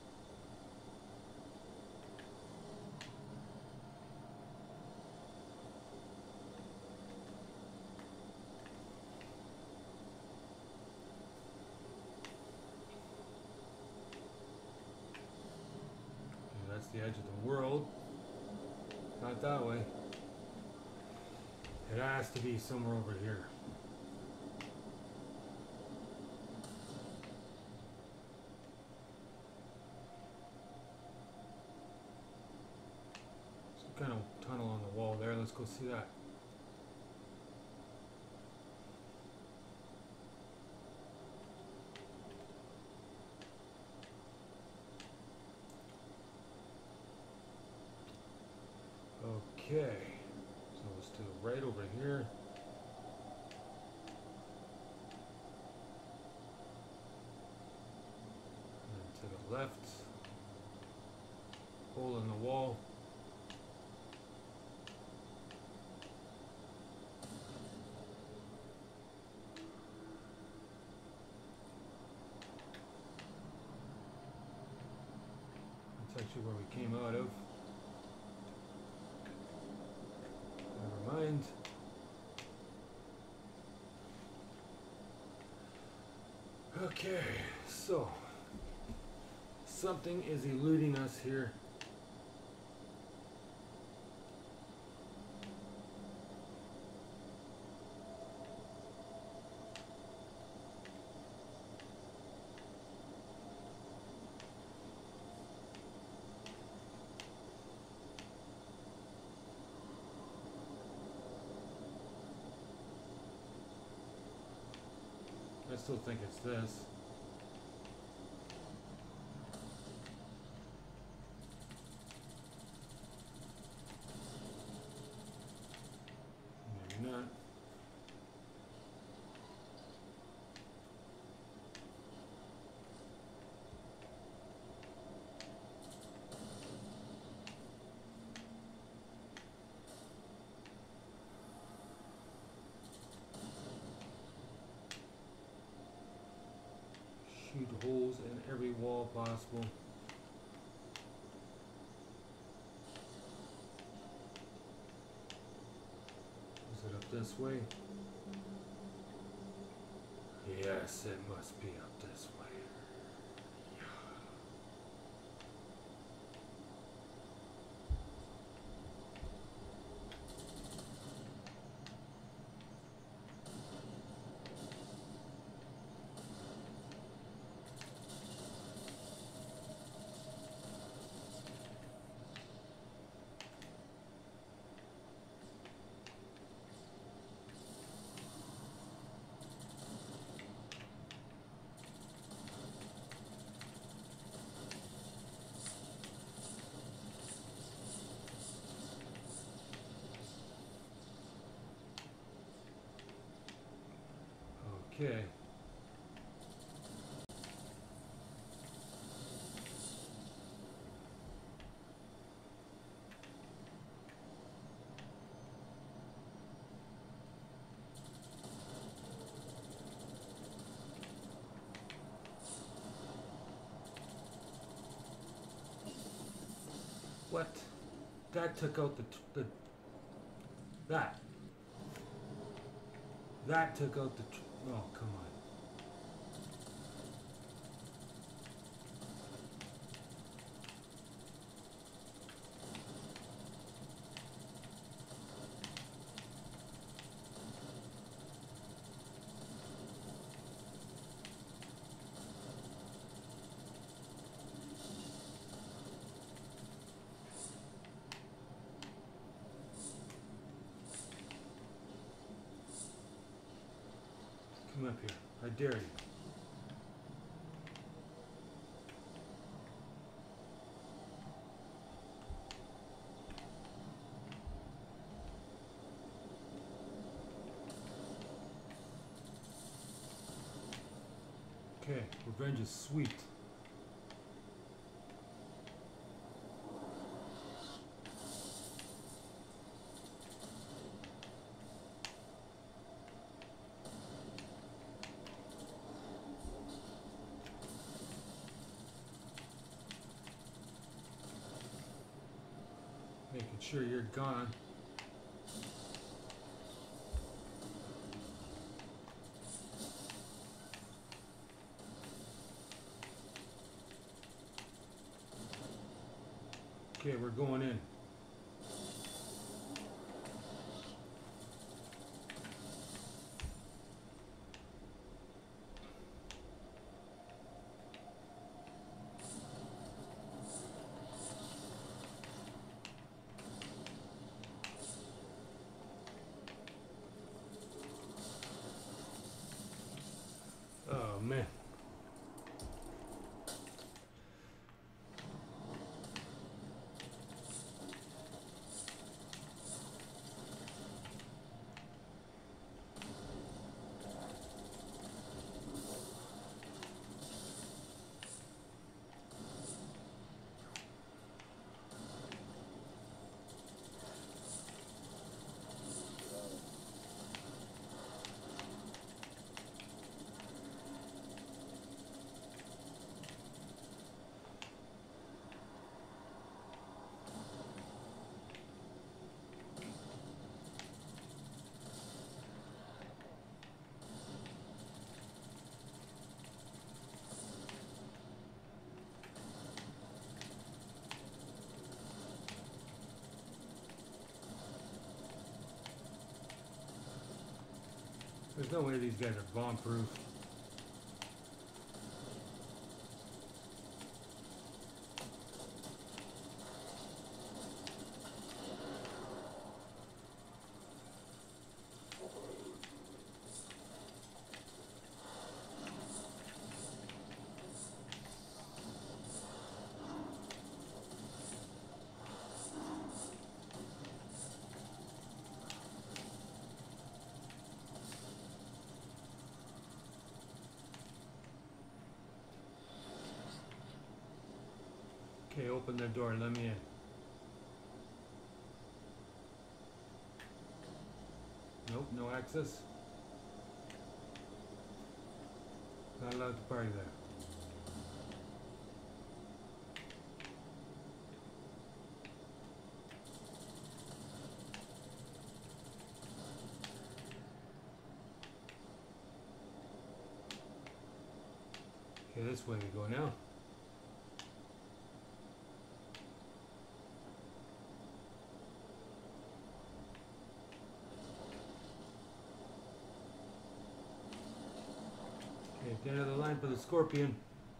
And that's the edge of the world. Not that way. It has to be somewhere over here. Some kind of tunnel on the wall there. Let's go see that. Okay. So it's to the right over here. And to the left. Hole in the wall. That's actually where we came out of. Never mind. Okay, so something is eluding us here. I still think it's this. Maybe not. Shoot holes in every wall possible. Is it up this way? Yes, it must be up this way. Okay. What? That took out the, t- the that. That took out the. Tr- oh, come on. Come up here. I dare you. Okay, revenge is sweet. Making sure you're gone. Okay, we're going in. Oh man. There's no way these guys are bomb proof. Okay, open the door, let me in. Nope, no access. Not allowed to party there. Okay, this way we go now. Okay, get out of the line for the Scorpion.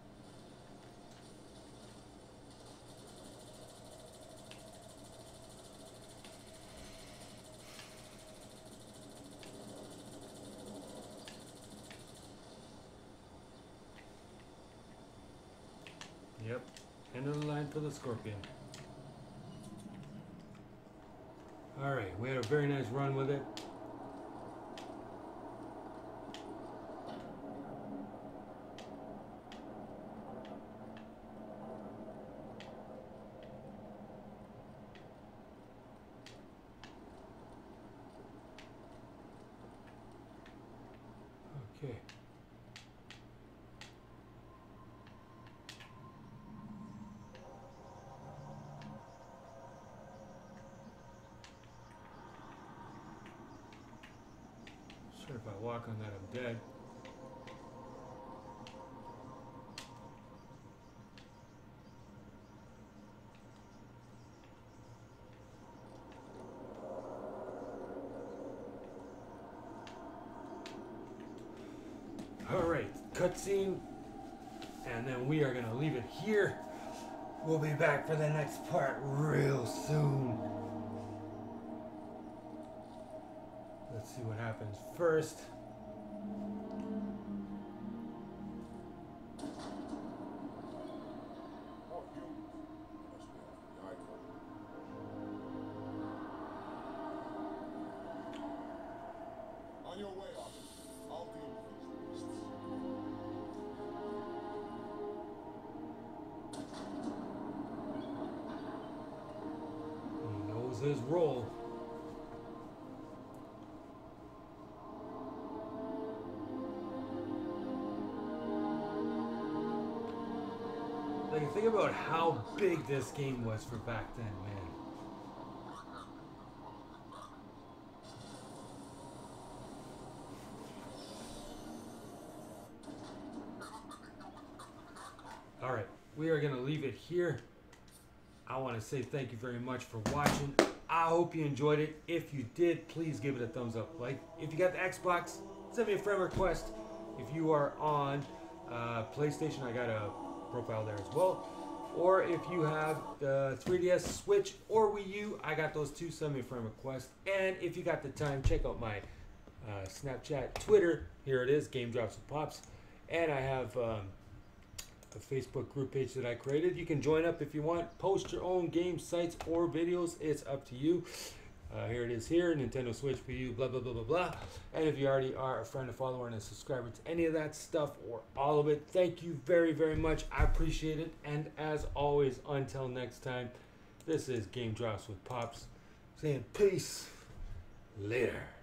Yep, end of the line for the Scorpion. Alright, we had a very nice run with it. Okay. Sure, if I walk on that, I'm dead. Alright, cutscene. And then we are going to leave it here. We'll be back for the next part real soon. Let's see what happens first. Oh, you must be after the icon. On your way, officer. I'll deal with these beasts. He knows his role. Like, think about how big this game was for back then, man. Alright, we are going to leave it here. I want to say thank you very much for watching. I hope you enjoyed it. If you did, please give it a thumbs up. Like, if you got the Xbox, send me a friend request. If you are on uh, PlayStation, I got a profile there as well. Or if you have the three D S, Switch, or Wii U, I got those too. Send me a friend request. And if you got the time, check out my uh, Snapchat, Twitter. Here it is, Game Drops with Pops. And I have um, a Facebook group page that I created. You can join up if you want. Post your own game sites or videos. It's up to you. Uh, here it is here, Nintendo Switch for you, blah, blah, blah, blah, blah. And if you already are a friend, a follower, and a subscriber to any of that stuff or all of it, thank you very, very much. I appreciate it. And as always, until next time, this is Game Drops with Pops saying peace. Later.